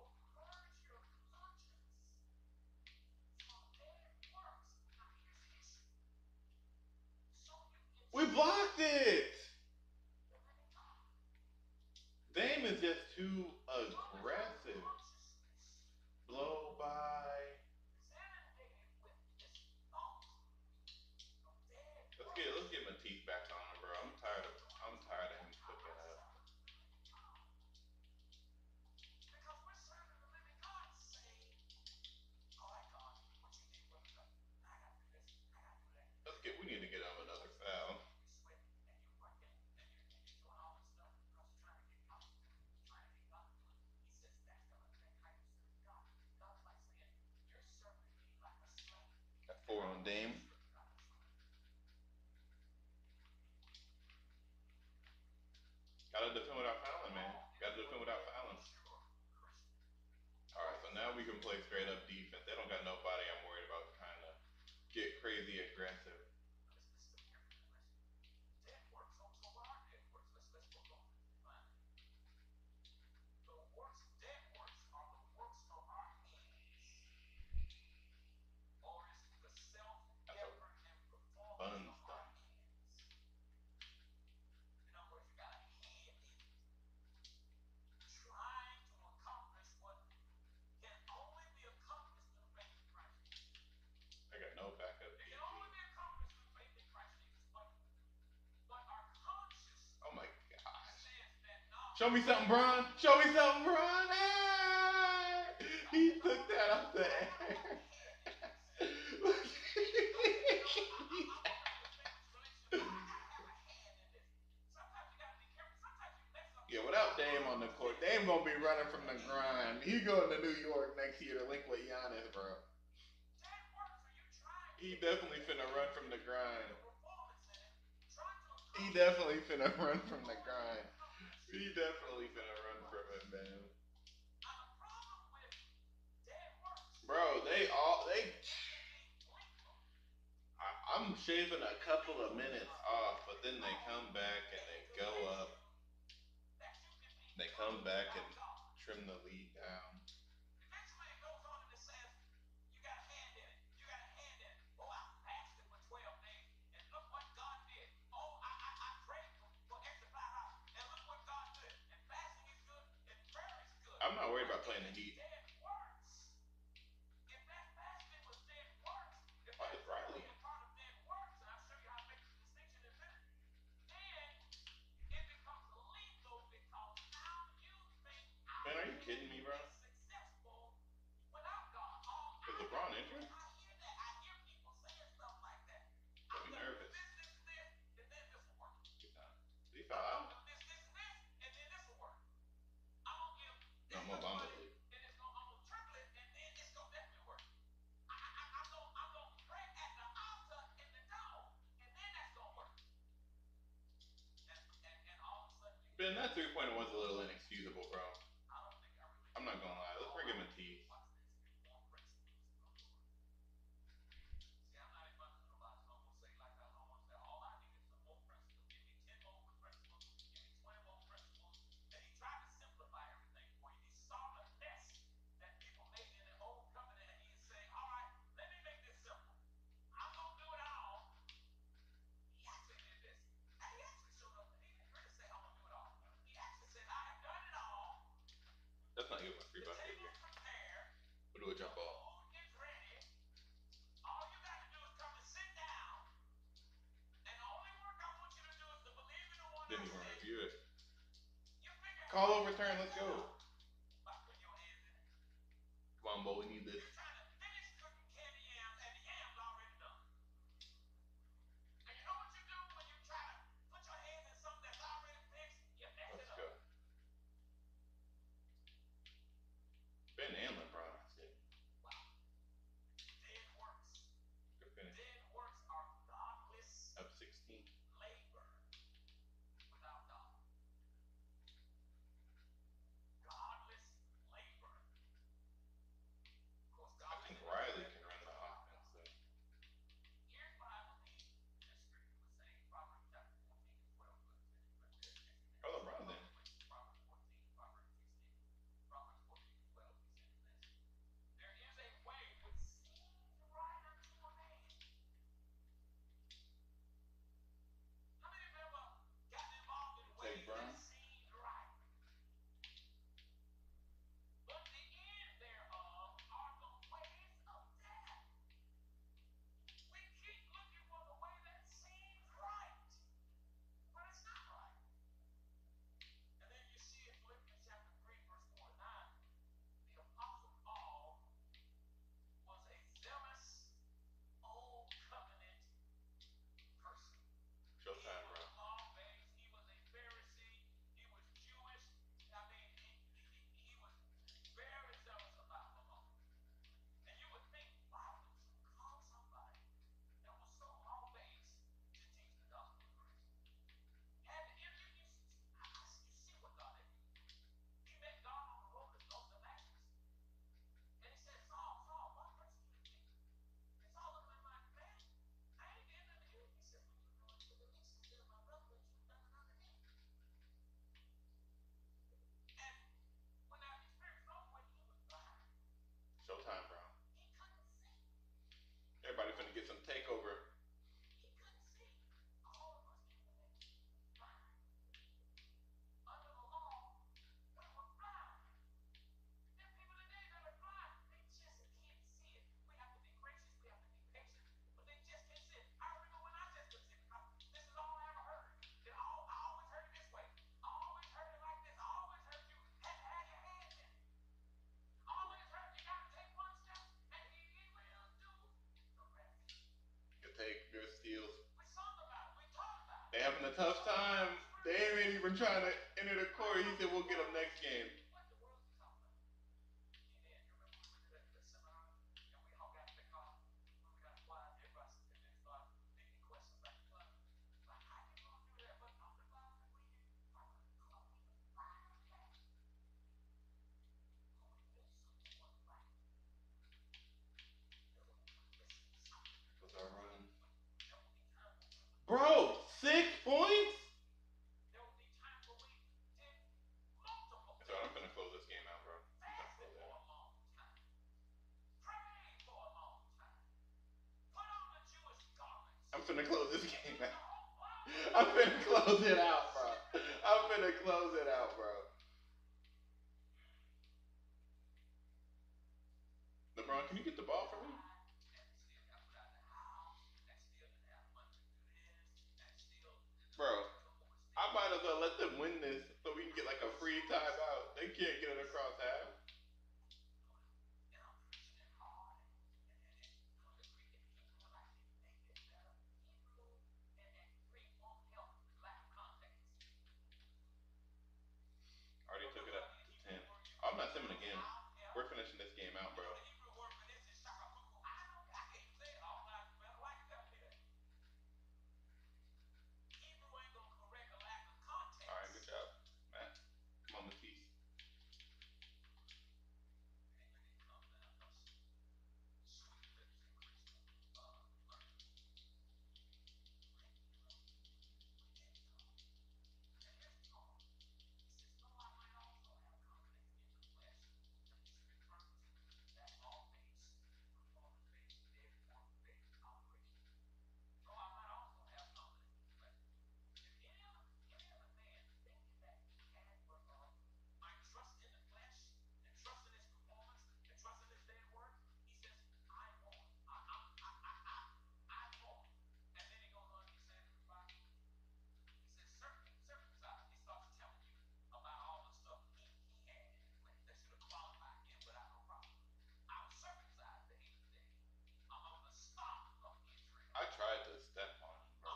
We blocked it. Dame is just too aggressive. Blow by. Let's get Matisse back on him, bro. I'm tired of him cooking up. We need to get him another foul. Got four on Dame. Gotta defend without fouling, man. Gotta defend without fouling. All right, so now we can play straight up defense. They don't got nobody I'm worried about trying to get crazy aggressive. That's a buns done. I got no backup PG. Oh my gosh. Show me something, Bron. Show me something, Bron. Hey! He took that off the air. Yeah, without Dame on the court, Dame gonna be running from the grind. He going to New York next year to link with Giannis, bro. He definitely finna run from the grind. He definitely finna run from the grind. He definitely finna run from it, man. Bro, I'm shaving a couple of minutes off, but then they come back and they go up. They come back and trim the lead down. I'm not worried about playing the Heat. Why is Riley? Man, are you kidding me, bro? Is LeBron injured? Got me nervous. He's not. Did he foul out? No, Mo Bamba did. Ben, that 3 pointer was a little inexcusable, bro. I'm not gonna lie. Let's bring him a T. having a tough time. They ain't even trying to enter the court. He said, we'll get them next game. What's our run? Bro, 6 points? So I'm finna close this game out, bro. I'm finna close this game out. I'm finna close it out, bro. I'm finna close it out, bro. LeBron, can you get the ball for me? Bro, I might as well let them win this so we can get like a free timeout. They can't get it across half. Already took it up to 10. I'm not simming again. We're finishing this game out, bro. All right, good job, Matt. Come on, Matisse. I tried to step on him, bro.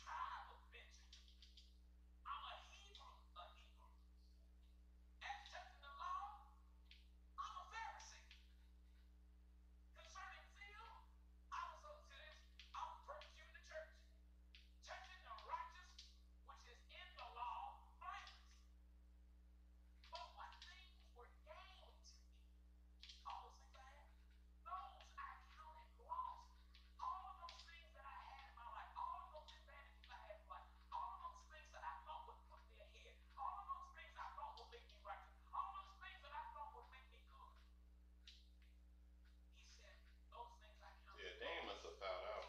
Yeah, Dame must have fouled out.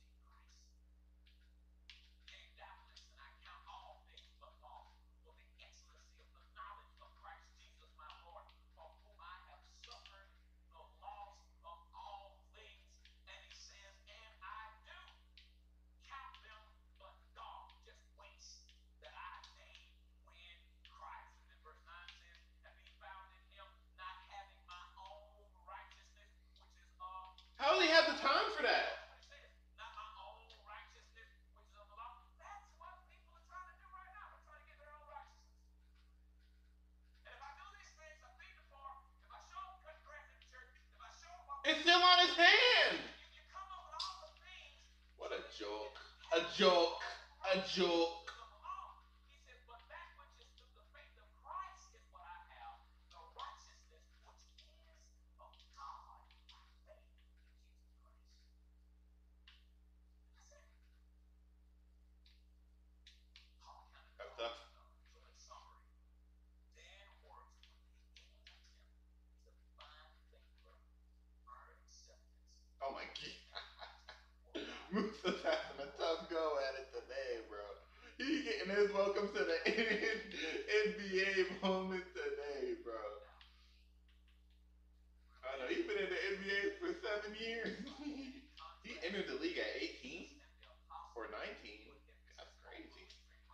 How do they have the time for that? It's still on his hand. What a joke. A joke. A joke. That's tough. Oh my god. Musa's having a tough go at it today, bro. He getting his welcome to the NBA moment today, bro. I know he's been in the NBA for 7 years. He entered the league at 18 or 19. That's crazy.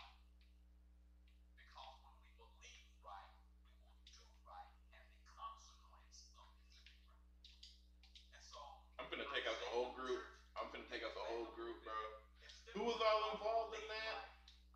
I'm finna take out the whole group. I'm finna take out the whole group, bro. Who was all involved in that?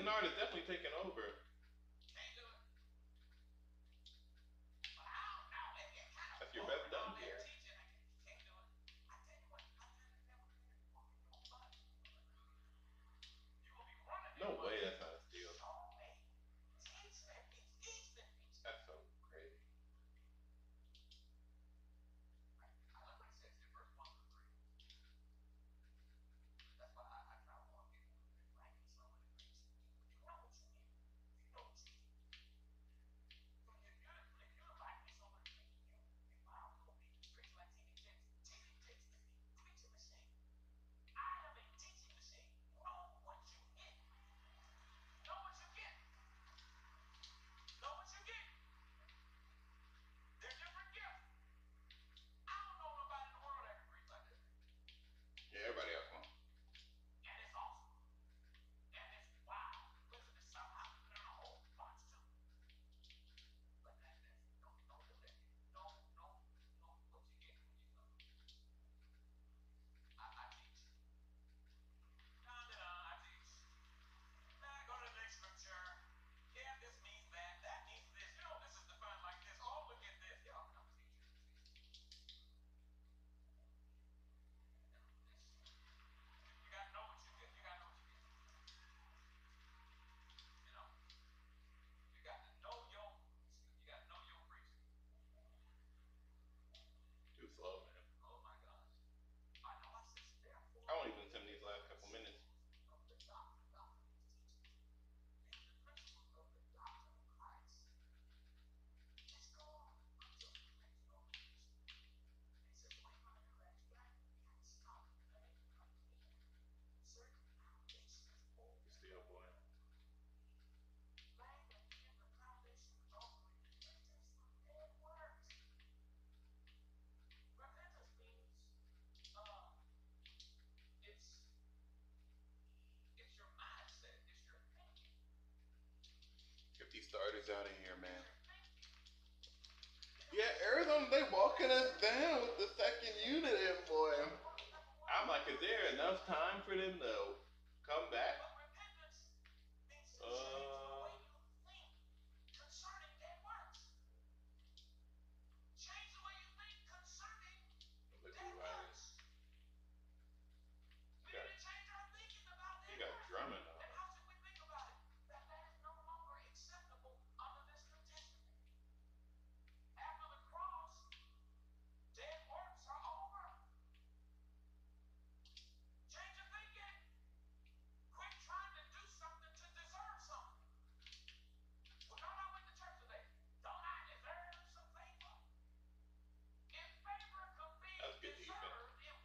Kennard is definitely taking over. That's your best dunk here. No way that's not a steal. That's so crazy. Yeah, everybody else won. Too slow, man. I won't even send these last couple minutes. Still, boy. Get these starters out of here, man. Yeah, Arizona, they walking us down with the second unit in, boy. I'm like, is there enough time for them to come back? Uh, look who Riley. He got Drummond on him. That's good defense.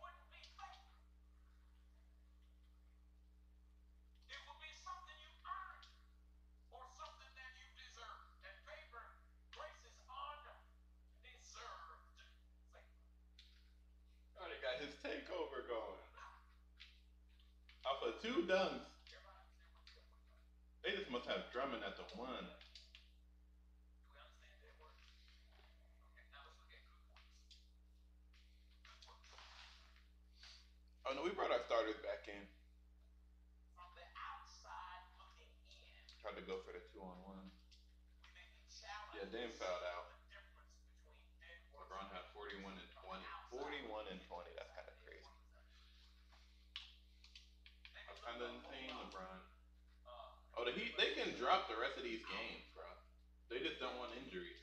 Already got his takeover going. Off of two dunks. They just must have Drummond at the one. Oh no, we brought our starters back in. Tried to go for the 2-on-1. Yeah, Dame fouled out. LeBron had 41 and 20. 41 and 20. That's kind of crazy. That's kind of insane, LeBron. Oh, the Heat, they can drop the rest of these games, bro. They just don't want injuries.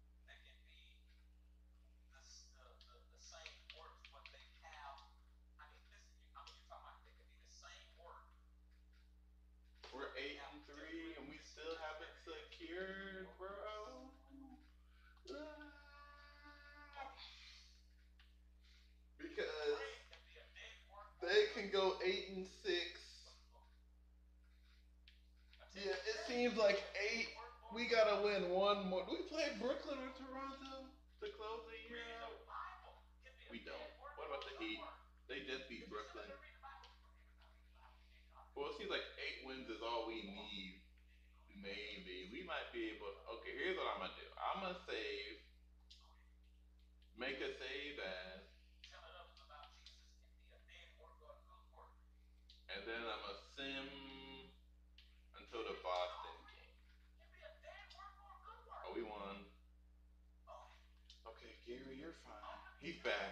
We're 8-3, and we still haven't secured, bro. Because they can go 8-6. Yeah, it seems like 8. We gotta win one more. Do we play Brooklyn or Toronto to close the year out? We don't. What about the Heat? They just beat Brooklyn. Well, it seems like 8 wins is all we need. Maybe we might be able. Okay, here's what I'm gonna do. I'm gonna save, make a save as, and then I'm gonna sim until the you're fine. He's back.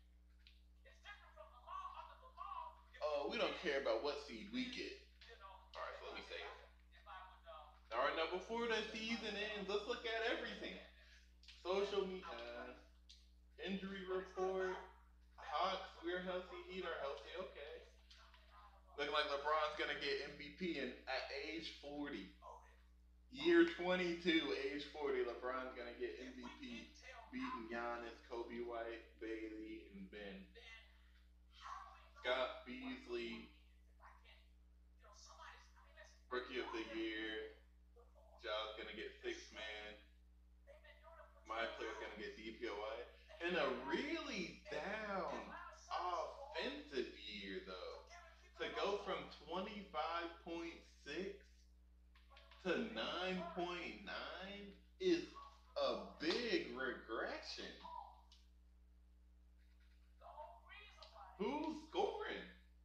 Oh, we don't care about what seed we get. All right, so let me say it. All right, now before the season ends, let's look at everything. Social media, injury report, Hawks, we're healthy, Heat are healthy. Okay. Looking like LeBron's gonna get MVP at age 40. Year 22, age 40, LeBron's gonna get MVP, beating Giannis, Kobe White, Bailey, and Ben. Scott Beasley, Rookie of the Year. Jaw's gonna get six man. My player's gonna get DPOI. In a really down offensive year though. To go from 25.6 to 9.9 is a big regression. Who's scoring?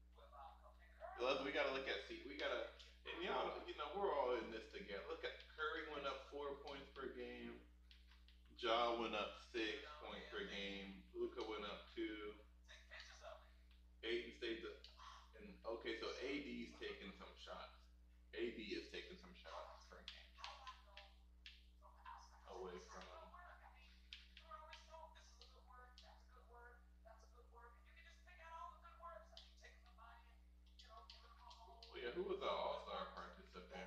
We gotta look at see. We gotta, and y'all, we're all in this together. Look at Curry went up 4 points per game. Ja went up 6 points per game. Luca went up two. Aiden stayed the, and okay, so AD's taking some shots. AD is taking some shots per game away from. Well, yeah, who was the All Star participant?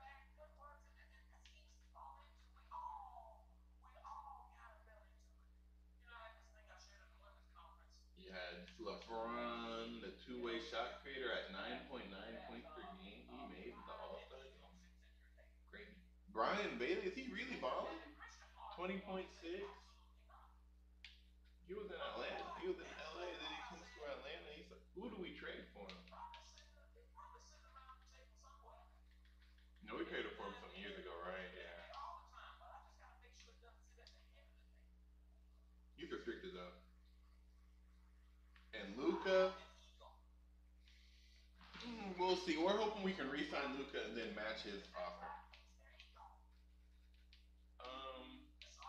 You had LeBron, the two-way shot creator, at 9.9 points per game. He made the All Star game. Great. Brian Bailey, is he really balling? 20.6. He was in Atlanta. He was in LA. Then he comes to Atlanta. He's like, who do we trade for him? No, we traded for him some years ago, right? Yeah. He's restricted though. And Luca, we'll see. We're hoping we can re-sign Luca and then match his offer. Um,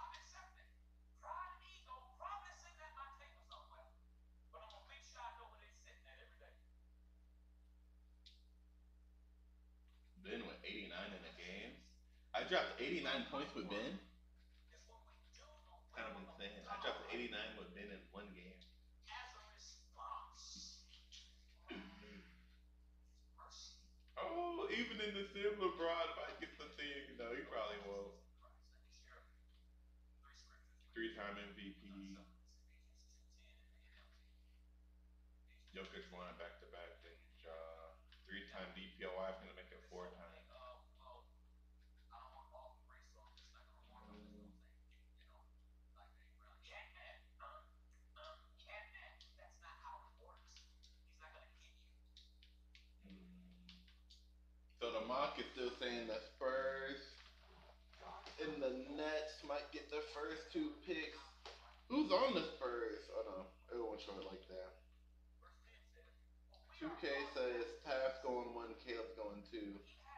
Ben with 89 in a game. I dropped 89 points with Ben. Kind of insane. I dropped 89 with Ben in one game. Oh, even in the sim, LeBron might get the thing. No, he probably won't. Three-time MVP. Jokic won it back to back. Then three-time DPOI. I'm gonna make it four times. So the mock is still saying the Spurs and the Nets might get the first two picks. Who's on the Spurs? Oh no, it won't show it like that. 2K says Taft's going one, Caleb's going two.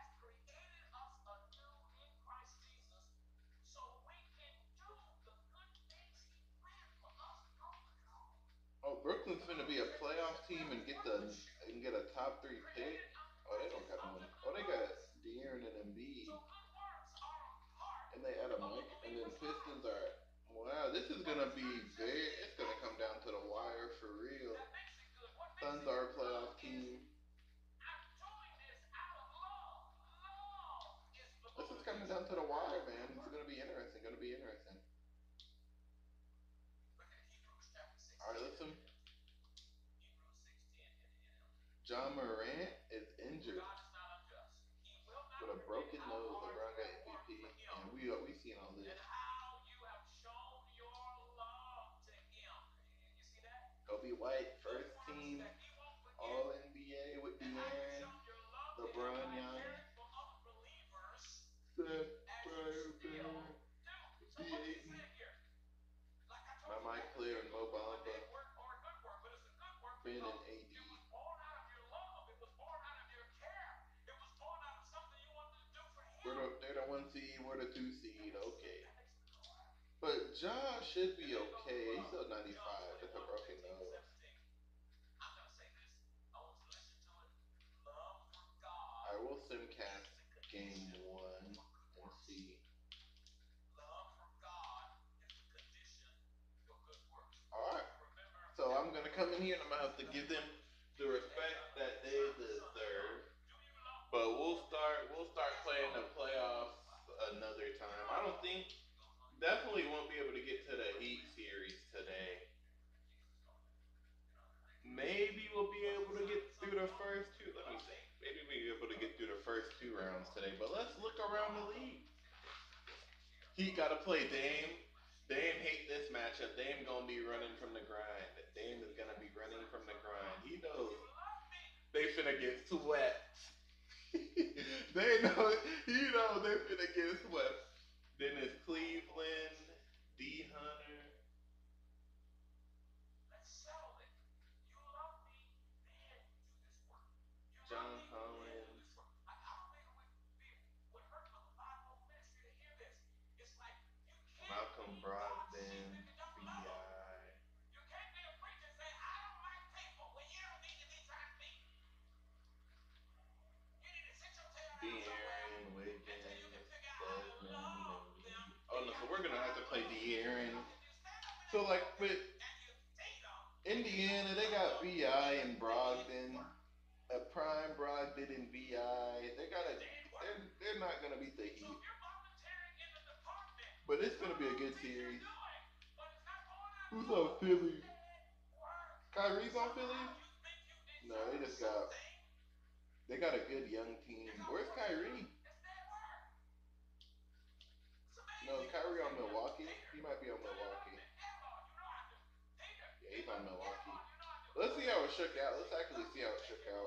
Oh, Brooklyn's gonna be a playoff team and get a top three pick. Oh, they don't got no one. Oh, they got De'Aaron and Embiid, and they add a Mike, and then Pistons are. Wow, this is gonna be very. It's gonna come down to the wire for real. Suns are a playoff team. This is coming down to the wire, man. This is gonna be interesting. Gonna be interesting. All right, listen. John Morant is injured with a broken nose. LeBron got MVP, and we seen all this. Kobe White, first team All NBA with De'Aaron, LeBron, Giannis, Steph, Brian, D. My Mike Clear and Mo Bamba, Ben and AD. They're the one seed, we're the two seed. Okay. But Ja should be okay. He's still 95. That's a broken nose. I will simcast game one and see. All right. So I'm gonna come in here and I'm gonna have to give them the respect that they deserve. But we'll start playing the playoffs another time. I don't think definitely won't be able to get to the Heat series today. Maybe we'll be able to get through the first two. Let me see. Maybe we'll be able to get through the first two rounds today. But let's look around the league. Heat got to play Dame. Dame hate this matchup. Dame gonna be running from the grind. Dame is gonna be running from the grind. He knows they finna get swept. they know, they finna get swept. Then it's Cleveland, D Hunter, John Collins, Malcolm Brogdon, BI, De'Aaron, Wiggins, Desmond. Oh no, so we're gonna have to play De'Aaron. So like with Indiana, they got BI and Brogdon. A prime Brogdon and BI. They're not gonna beat the Heat. But it's gonna be a good series. Who's on Philly? Kyrie's on Philly? No, they got a good young team. Where's Kyrie? No, Kyrie on Milwaukee. He might be on Milwaukee. Yeah, he's on Milwaukee. Let's see how it shook out. Let's actually see how it shook out.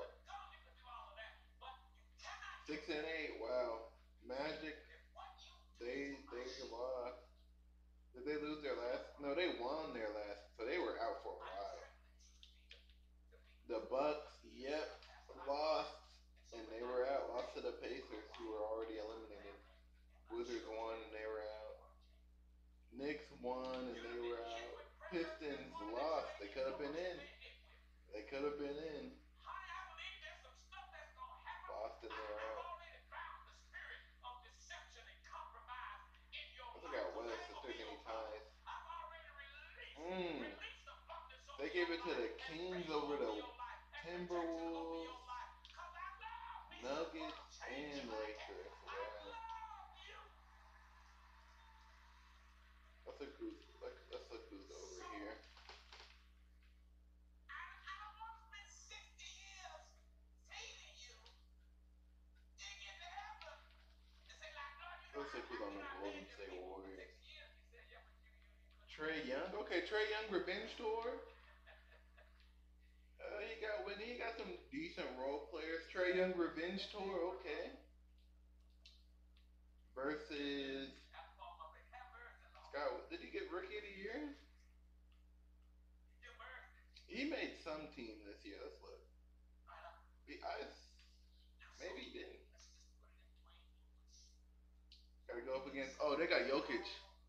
6-8. Wow. Magic. They lost. Did they lose their last? No, they won their last. So they were out for a while. The Bucks, yep, lost, and they were out. Lost to the Pacers, who were already eliminated. Wizards won, and they were out. Knicks won, and they were out. Pistons lost. They could have been in. They could have been in. Boston, they're out. Let's look at West if there's any ties. Mm. They gave it to the Kings over the Timberwolves, Nuggets, and Lakers. Wow. Let's look who's over here. Let's look who's on the Golden State Warriors. Trey Young. Okay, Trey Young revenge tour. He got some decent role players. Trey Young revenge tour. Okay. Versus Scott. Did he get rookie of the year? He made some team this year. Let's look. Maybe he didn't. Got to go up against. Oh, they got Jokic.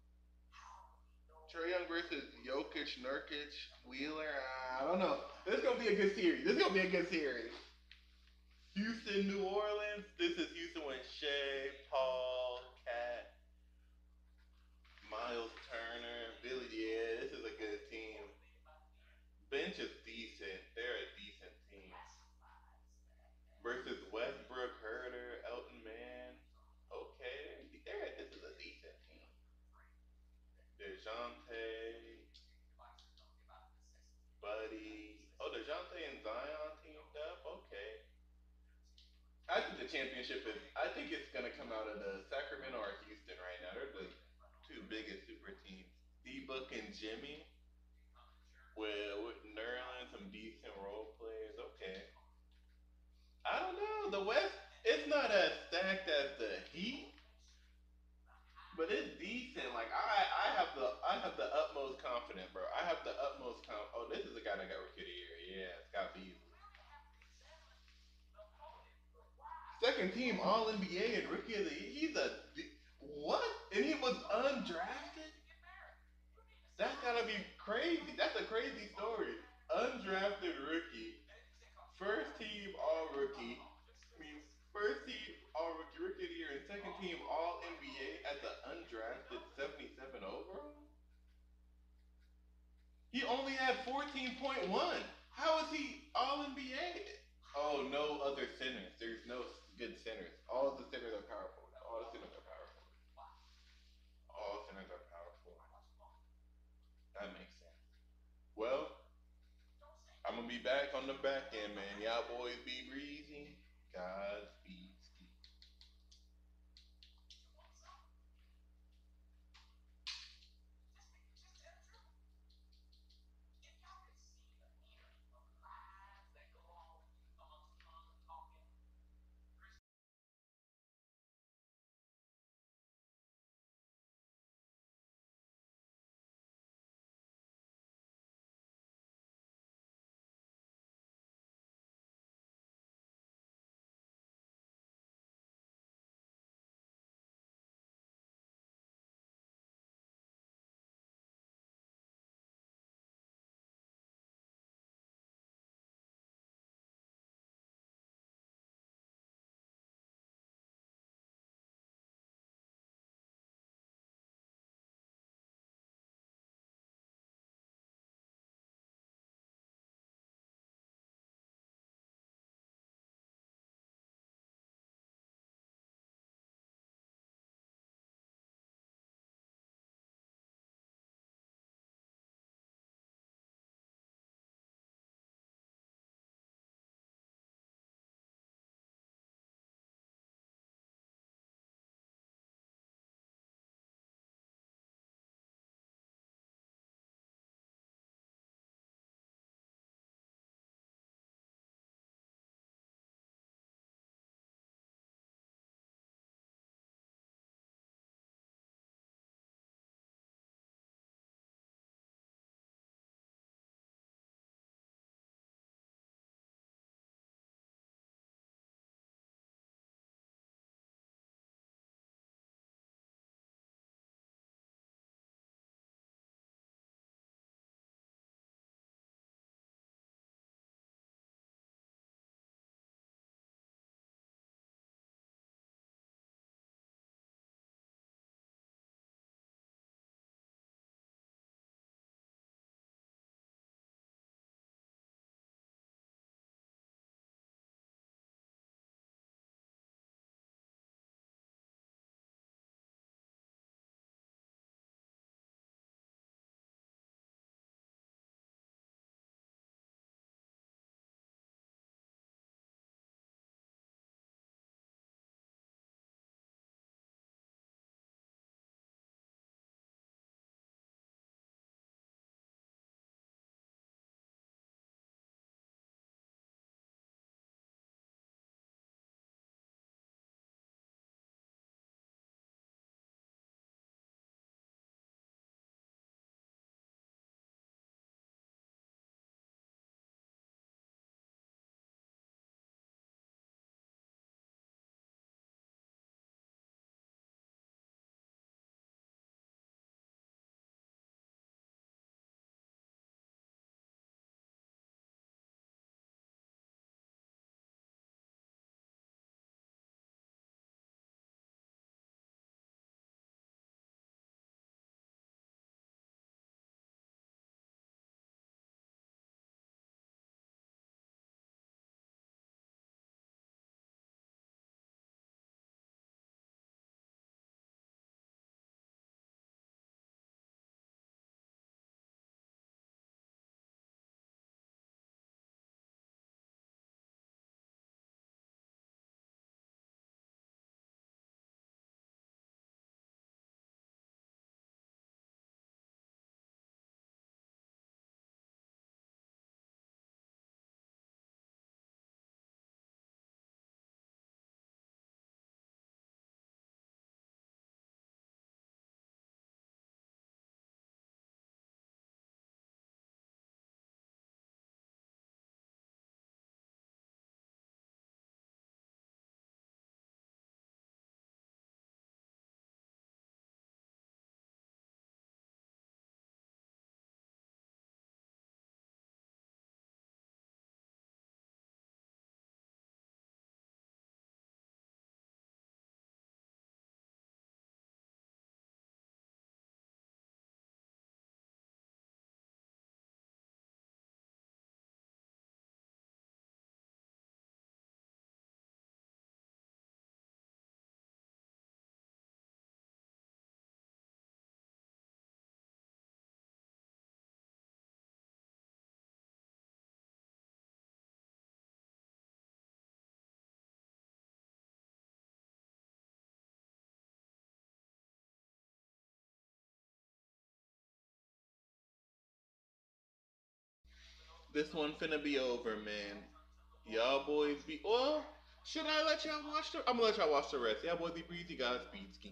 Trey Young versus Jokic, Nurkic, Wheeler. I don't know. This is gonna be a good series. This is gonna be a good series. Houston, New Orleans. This is Houston with Shea, Paul, Cat, Miles Turner, Billy. Yeah, this is a good team. Bench is decent. They're a decent team. Versus Westbrook, Herder, Elton Man. Okay, this is a decent team. Dejounte, Buddy. Oh, Dejounte and Zion teamed up. Okay. I think the championship is. I think it's gonna come out of the Sacramento or Houston right now. They're the two biggest super teams. D Book and Jimmy. With Nerlens, some decent role players. Okay. I don't know. The West, it's not as stacked as the Heat, but it's decent. Like I have the utmost confidence, bro. I have the utmost Oh, this is the guy that got rookie of the year. Yeah, Scott Beasley. Second team All NBA and rookie of the year. What? And he was undrafted. That's gotta be crazy. That's a crazy story. Undrafted rookie, first team all rookie. I mean, first team all rookie, rookie of the year, and second team all NBA at the undrafted 77 overall. He only had 14.1. How is he all NBA? Oh, no other centers. There's no good centers. All the centers are powerful. All the centers are powerful. All centers are powerful. That makes sense. Well, I'm gonna be back on the back end, man. Y'all boys be breezy. Godspeed. This one finna be over, man. Y'all boys be well. Should I let y'all watch the? I'm gonna let y'all watch the rest. Y'all boys be breezy, guys. Speed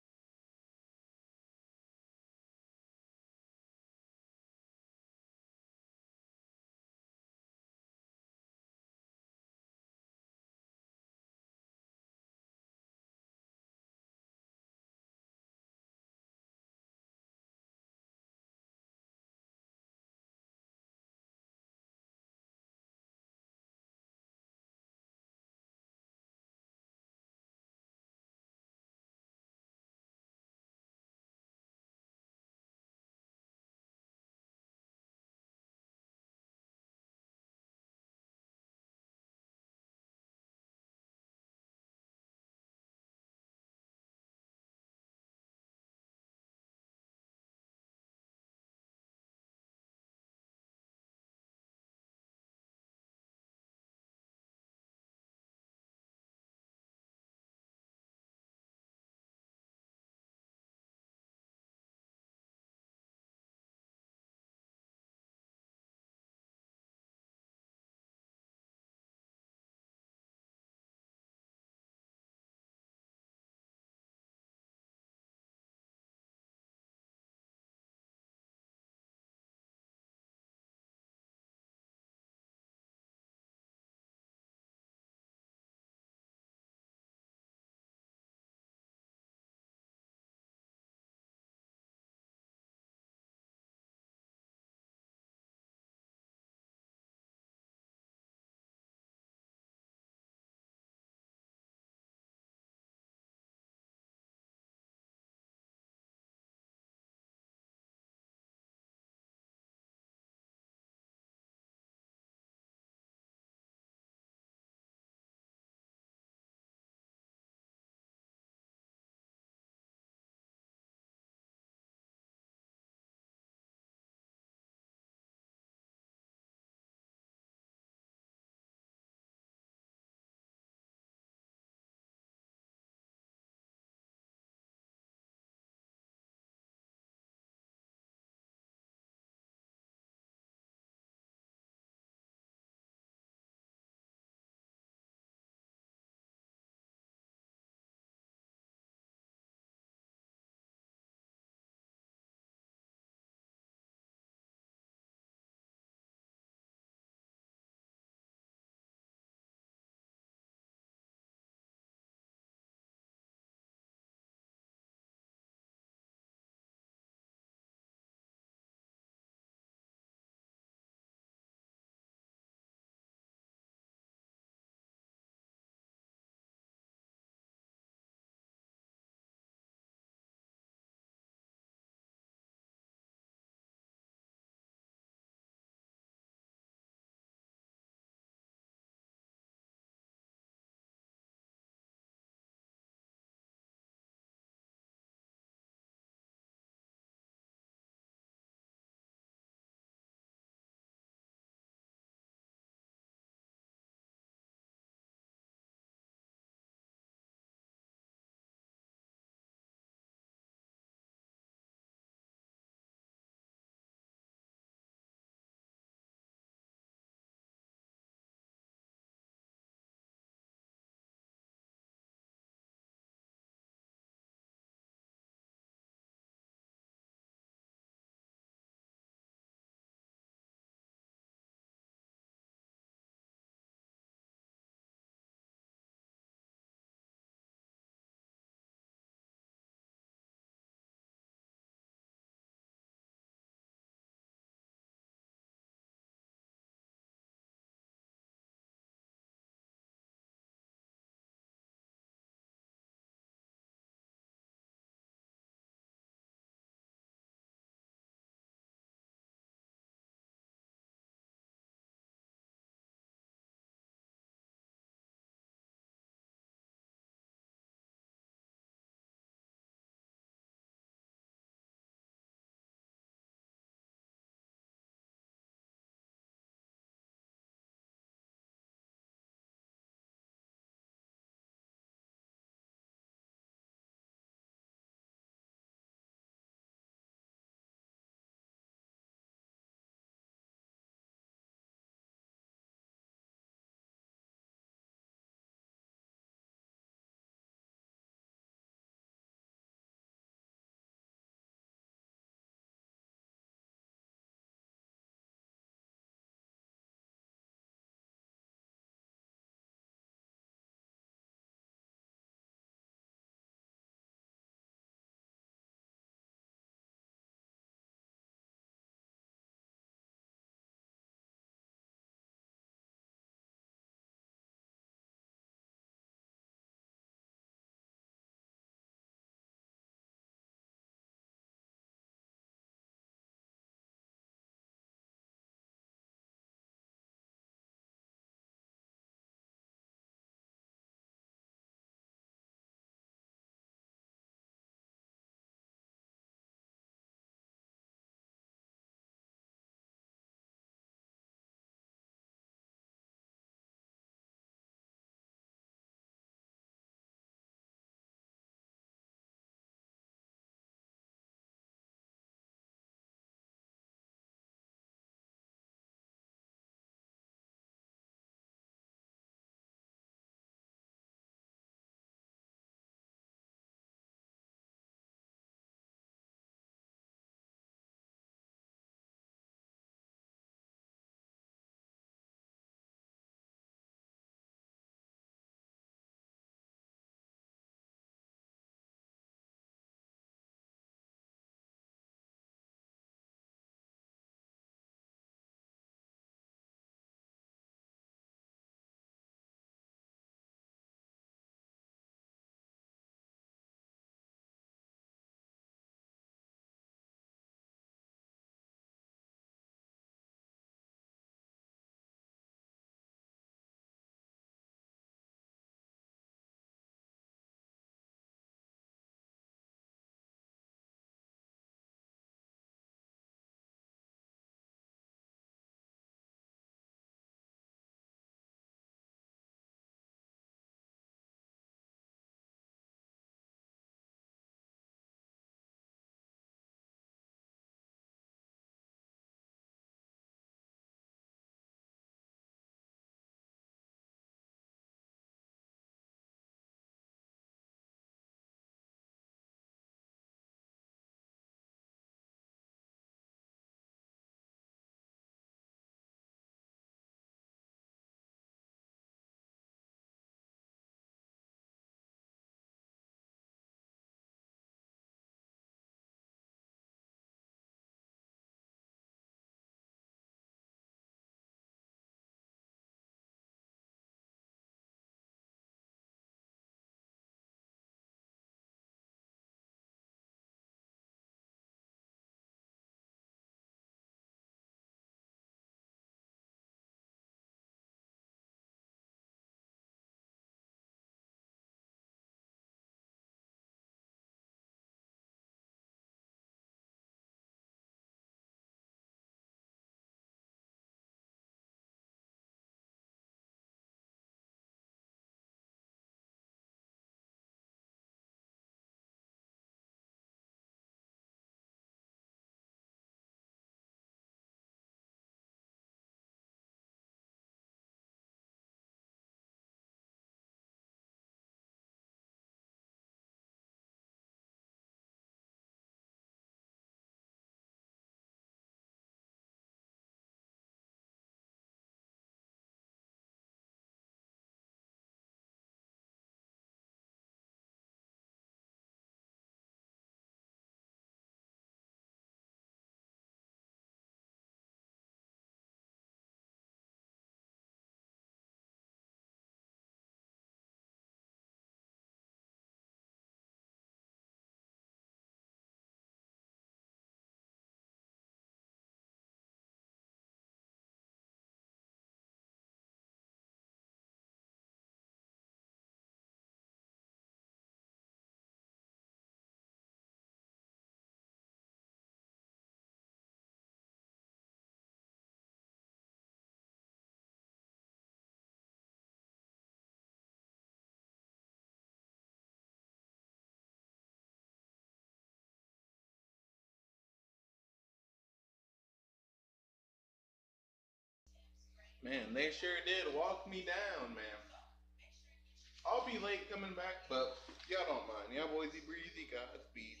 Man, they sure did walk me down, man. I'll be late coming back, but y'all don't mind. Y'all boys, breezy, Godspeed.